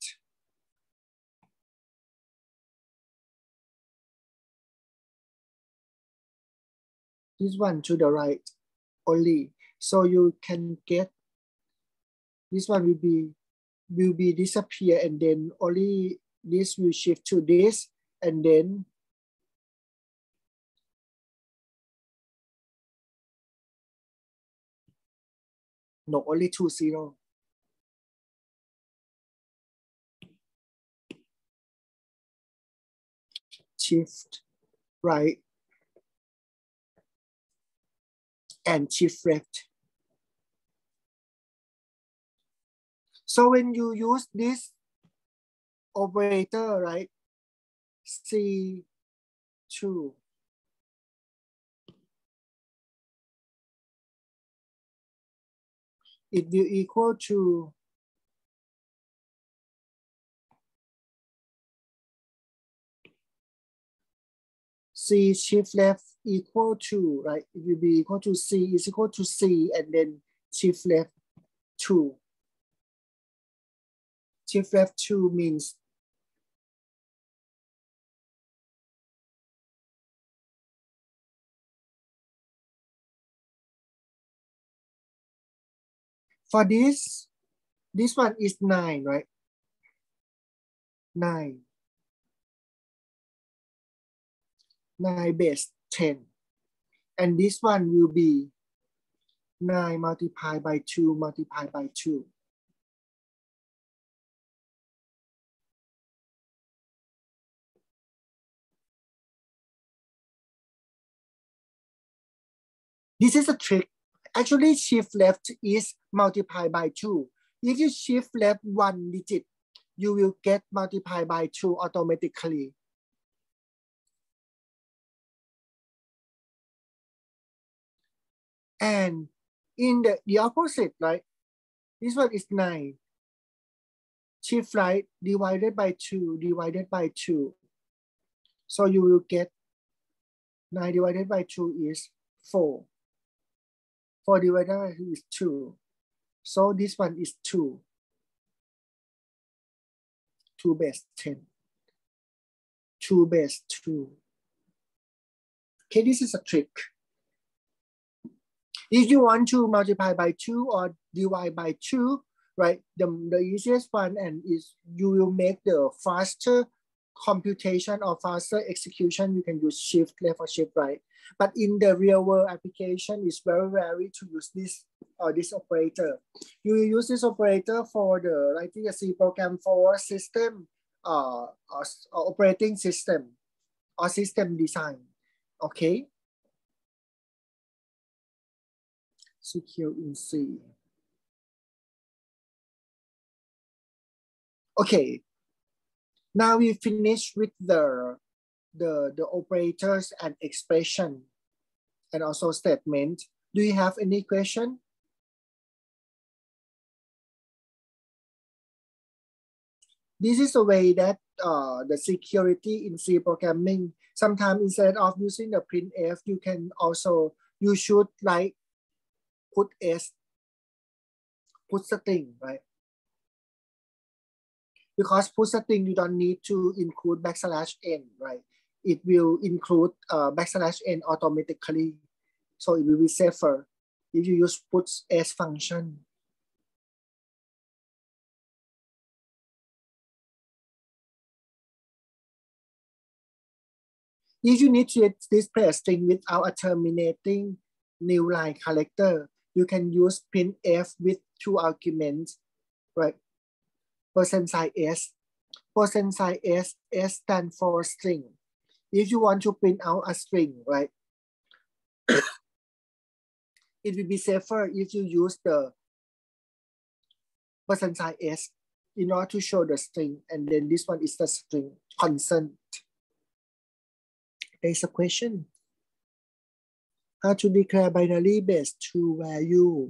Speaker 1: this one to the right only. So you can get this one will be disappear, and then only this will shift to this, and then no, only 2 0. Shift right and shift left. So when you use this operator, right, C2, it will equal to C shift left equal to, right, it will be equal to C is equal to C and then shift left 2. Shift left 2 means for this one is 9, right? 9 base 10. And this one will be 9 multiplied by 2 multiplied by 2. This is a trick. Actually, shift left is multiplied by 2. If you shift left 1 digit, you will get multiplied by 2 automatically. And in the opposite, right? This one is 9. Shift right divided by 2 divided by 2. So you will get 9 divided by 2 is 4. 4 divided by 2 is 2. So this one is 2. 2 base 10. 2 base 2. Okay, this is a trick. If you want to multiply by 2 or divide by 2, right, the easiest one and is you will make the faster computation or faster execution, you can use shift left or shift right. But in the real world application, it's very rare to use this operator. You use this operator for the writing a C program for system or operating system or system design. Okay. Secure in C. Okay. Now we finish with the operators and expression and also statement. Do you have any question? This is a way that the security in C programming, sometimes instead of using the printf, you should like put string, right? Because put string, you don't need to include \n, right? It will include \n automatically. So it will be safer if you use put s function. If you need to display a string without a terminating new line character, you can use printf with 2 arguments, right? %s. %s, s stands for string. If you want to print out a string, right? It will be safer if you use the %s in order to show the string, and then this one is the string constant. There's a question. How to declare binary based true value?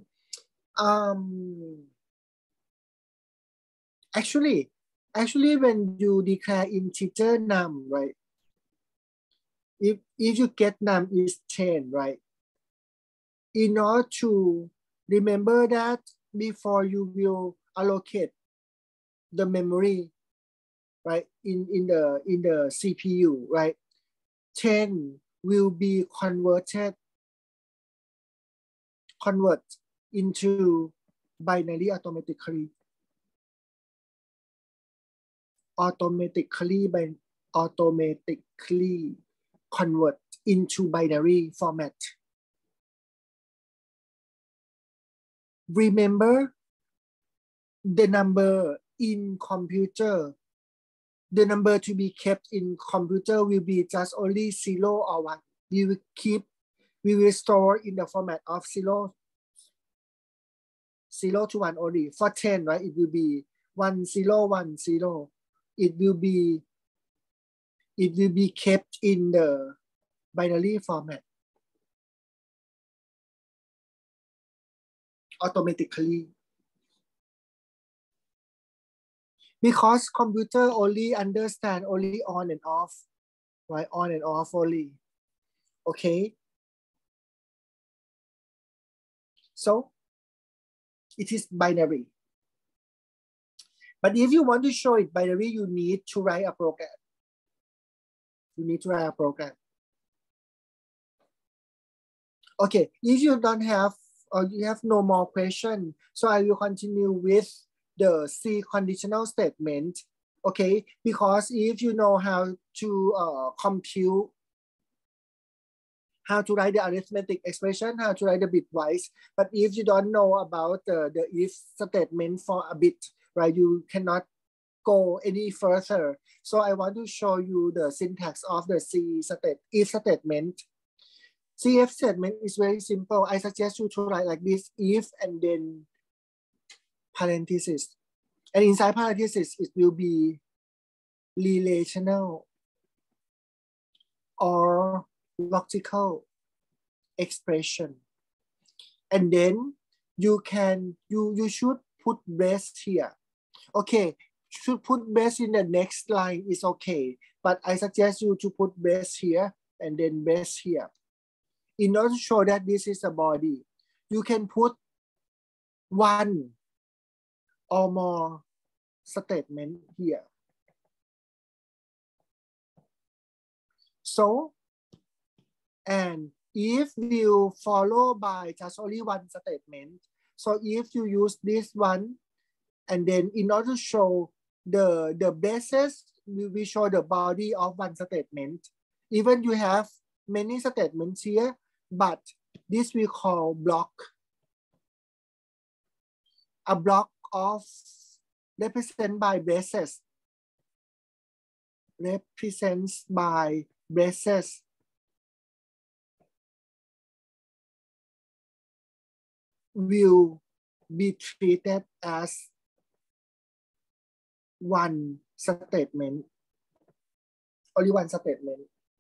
Speaker 1: Actually, when you declare integer num, right? If you get num is 10, right? In order to remember that before you will allocate the memory, right? In the CPU, right? 10 will be convert into binary automatically convert into binary format. Remember, the number in computer, the number to be kept in computer will be just only 0 or 1. We will store in the format of 0 to 1 only. For 10, right, it will be 1 0 1 0. It will be kept in the binary format automatically. Because computer only understand only on and off, right? On and off only. Okay. So it is binary. But if you want to show it binary, you need to write a program. Okay, if you don't have or you have no more question, so I will continue with the C conditional statement. Okay, because if you know how to compute, how to write the arithmetic expression, how to write the bitwise, but if you don't know about the if statement for a bit, right, you cannot go any further. So I want to show you the syntax of the if statement. CF statement is very simple. I suggest you to write like this: if and then parenthesis. And inside parenthesis, it will be relational or logical expression. And then you should put brace here. Okay, should put brace in the next line is okay, but I suggest you to put brace here and then brace here. In order to show that this is a body, you can put one or more statement here. So, and if you follow by just only one statement, so if you use this one, and then in order to show the basis we show the body of one statement. Even you have many statements here, but this we call block. A block of represented by braces. Represents by braces. Will be treated as one statement. Only one statement.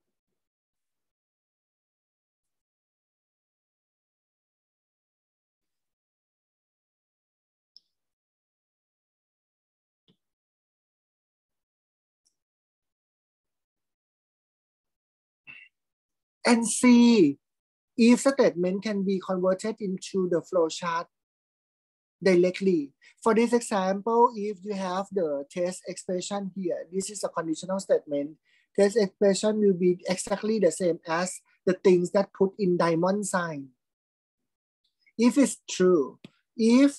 Speaker 1: And see if statement can be converted into the flowchart directly. For this example, if you have the test expression here, this is a conditional statement. Test expression will be exactly the same as the things that put in diamond sign. If it's true, if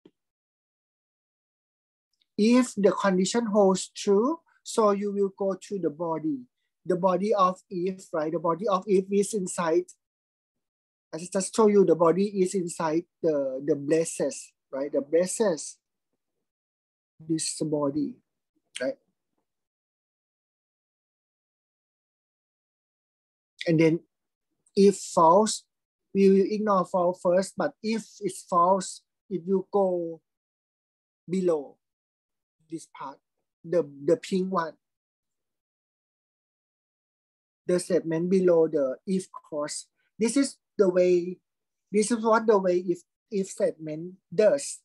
Speaker 1: the condition holds true, so you will go to the body of if, right? The body of if is inside, as I just told you, the body is inside the braces, right? The braces, this is the body, right? And then if false, we will ignore false first, but if it's false, it will go below this part, the pink one. The statement below the if clause. This is what the way if statement does.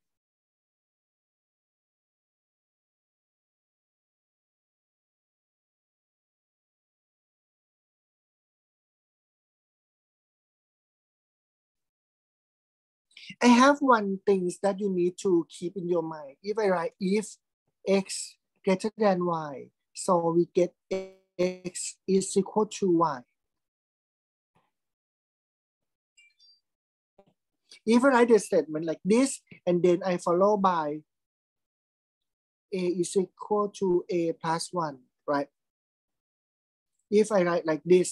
Speaker 1: I have one thing that you need to keep in your mind. If I write if x greater than y, so we get x is equal to y. If I write the statement like this, and then I follow by a is equal to a plus 1, right? If I write like this,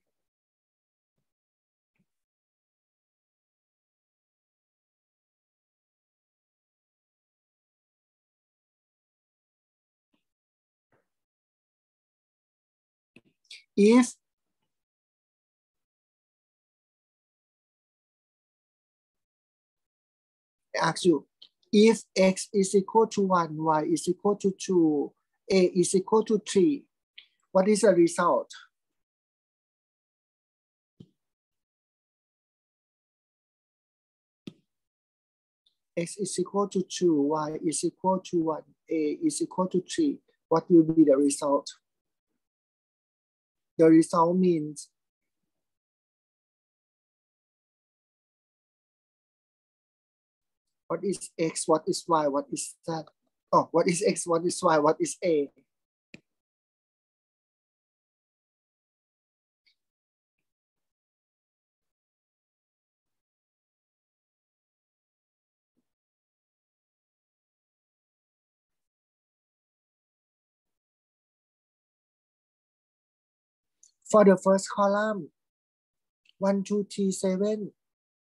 Speaker 1: if I ask you, if x is equal to 1, y is equal to 2, a is equal to 3, what is the result? X is equal to 2, y is equal to 1, a is equal to 3. What will be the result? The result means what is x, what is y, what is z? Oh, what is x, what is y, what is a? For the first column, 1, 2, 3, 7,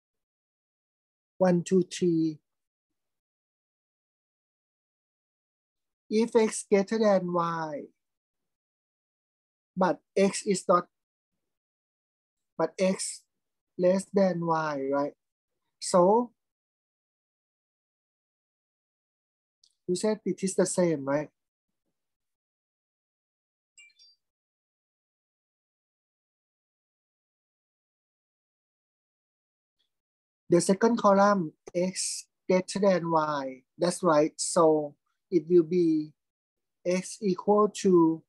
Speaker 1: 1, 2, 3. If x greater than y, but x is not, but x less than y, right? So you said it is the same, right? The second column, x greater than y. That's right. So it will be x equal to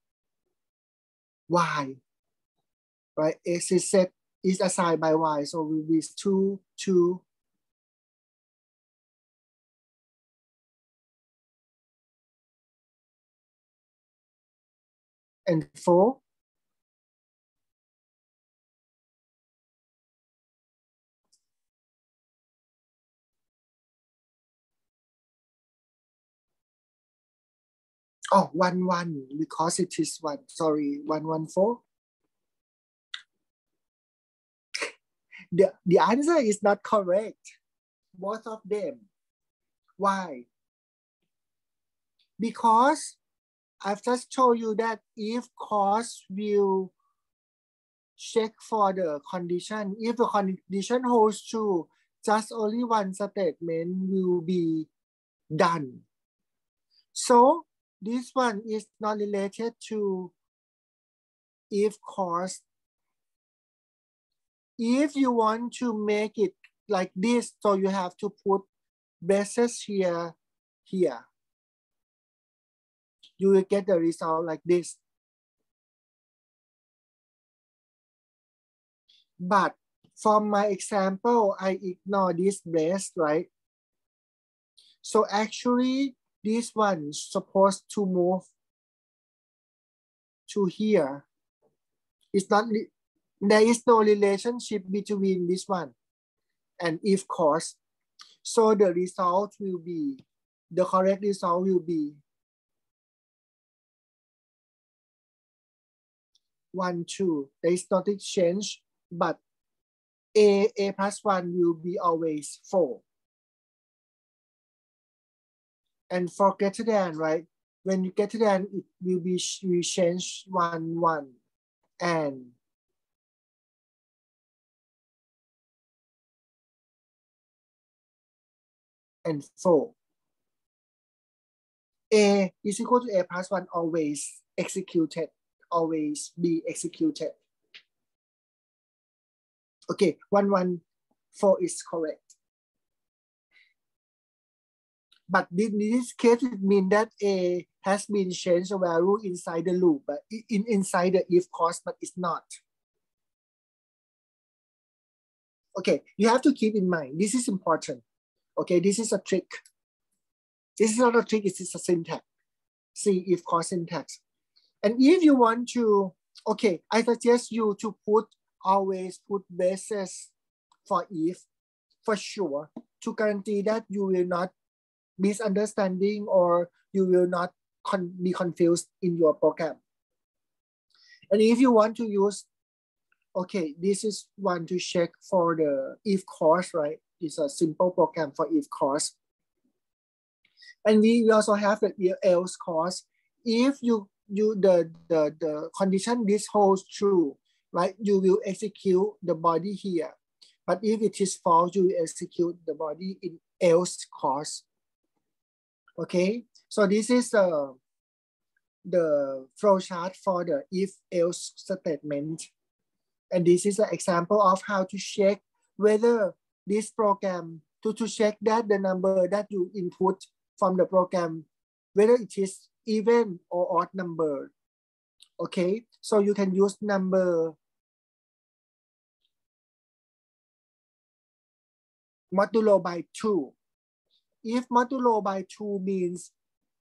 Speaker 1: y, right? X is set is assigned by y, so will be 2, 2, and 4. Oh, 1-1 because it is 1. Sorry, 1-1-4. The answer is not correct. Both of them. Why? Because I've just told you that if cause will check for the condition, if the condition holds true, just only one statement will be done. So this one is not related to if cause. If you want to make it like this, so you have to put braces here. You will get the result like this. But from my example, I ignore this brace, right? So actually, this one is supposed to move to here. It's not, there is no relationship between this one and if cause. So the result will be, the correct result will be 1, 2. There is nothing change, but a plus 1 will be always 4. And for greater than, right? When you greater than, it will be we change 1, 1 and 4. A is equal to a plus 1 always executed, always be executed. Okay, 114 is correct. But in this case, it means that A has been changed a value inside the loop, but inside the if cause, but it's not. Okay, you have to keep in mind, this is important. Okay, this is a trick. This is not a trick, it is a syntax. See if cause syntax. And if you want to, okay, I suggest you to always put braces for if, for sure, to guarantee that you will not misunderstanding or you will not be confused in your program. And if you want to use, okay, this is one to check for the if cause, right? It's a simple program for if cause. And we also have the else cause. If the condition this holds true, right? You will execute the body here. But if it is false, you will execute the body in else cause. Okay, so this is the flow chart for the if-else statement. And this is an example of how to check whether this program, to check that the number that you input from the program, whether it is even or odd number. Okay, so you can use number modulo by 2. If modulo by 2 means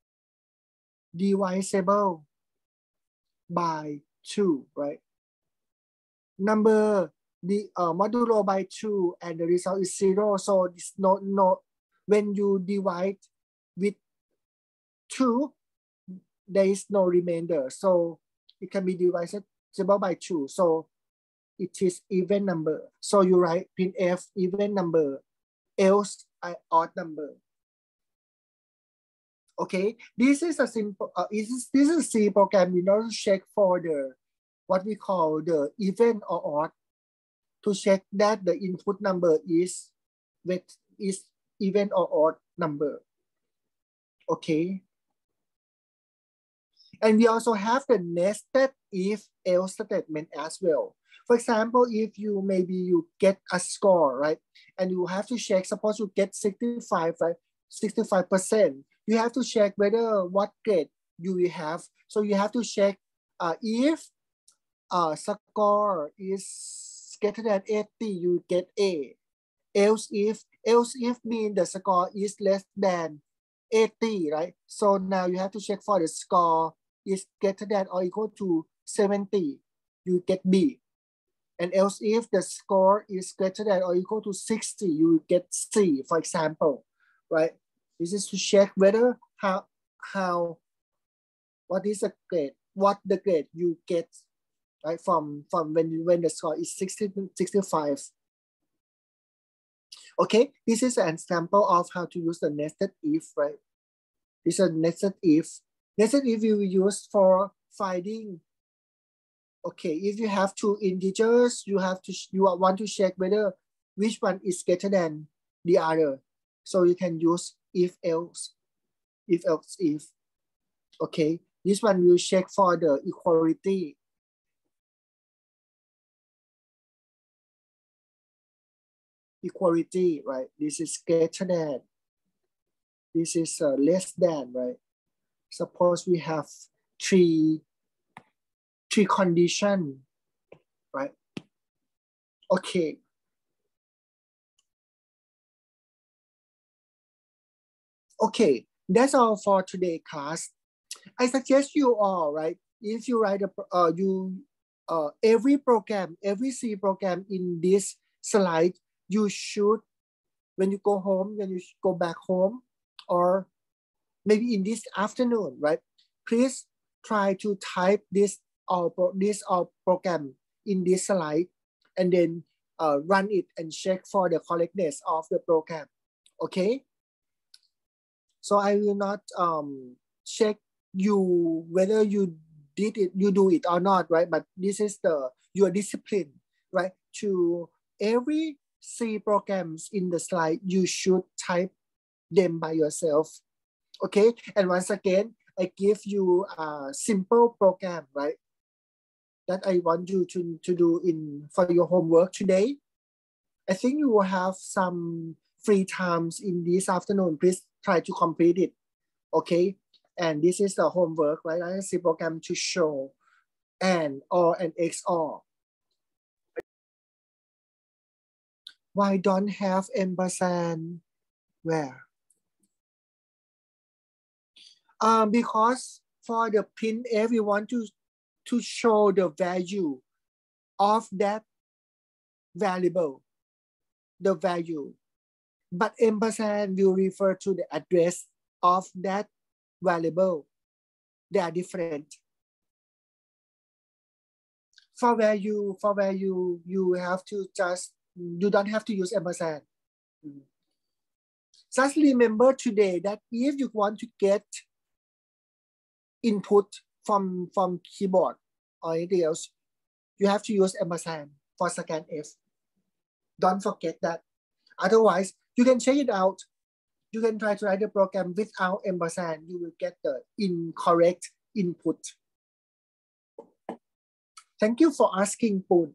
Speaker 1: divisible by 2, right? Number the modulo by 2 and the result is 0. So it's not when you divide with 2, there is no remainder. So it can be divisible by 2. So it is even number. So you write printf even number, else odd number. Okay, this is a simple. This is a C program. You know, to check for the what we call the even or odd, to check that the input number is even or odd number. Okay, and we also have the nested if else statement as well. For example, if you get a score, right, and you have to check. Suppose you get 65, right, 65%. You have to check whether what grade you will have. So you have to check if score is greater than 80, you get A. Else if means the score is less than 80, right? So now you have to check for the score is greater than or equal to 70, you get B. And else if the score is greater than or equal to 60, you get C, for example, right? This is to check whether how what is the grade, what the grade you get, right? From when the score is 65. Okay, this is an example of how to use the nested if, right? This is a nested if. Nested if you use for finding. Okay, if you have two integers, you want to check whether which one is greater than the other. So you can use if else. Okay, this one will check for the equality. Equality, right? This is greater than. This is less than, right? Suppose we have three conditions, right? Okay. Okay, that's all for today, class. I suggest you all, right? If you write every program, every C program in this slide, you should, when you go home, when you go back home, or maybe in this afternoon, right? Please try to type this program in this slide, and then run it and check for the correctness of the program. Okay. So I will not check you whether you did it, you do it or not, right? But this is your discipline, right? To every C programs in the slide, you should type them by yourself. Okay, and once again, I give you a simple program, right? That I want you to do for your homework today. I think you will have some free times in this afternoon. Please try to complete it. Okay, and this is the homework, right? I see program to show and or and XOR. Why don't have ampersand? Where? Because for the printf, we want to show the value of that variable, the value. But ampersand will refer to the address of that variable. They are different. For value, you have to you don't have to use ampersand. Just remember today that if you want to get input from keyboard or anything else, you have to use ampersand for scanf. Don't forget that. Otherwise, you can check it out. You can try to write the program without ampersand. You will get the incorrect input. Thank you for asking, Poon.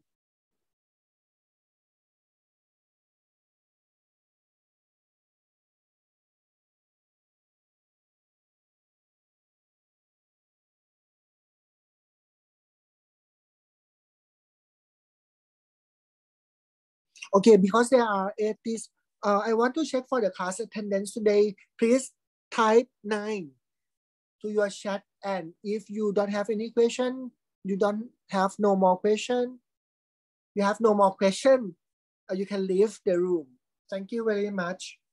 Speaker 1: Okay, because there are 80s, I want to check for the class attendance today. Please type 9 to your chat, and if you don't have any question, you have no more question, you can leave the room. Thank you very much.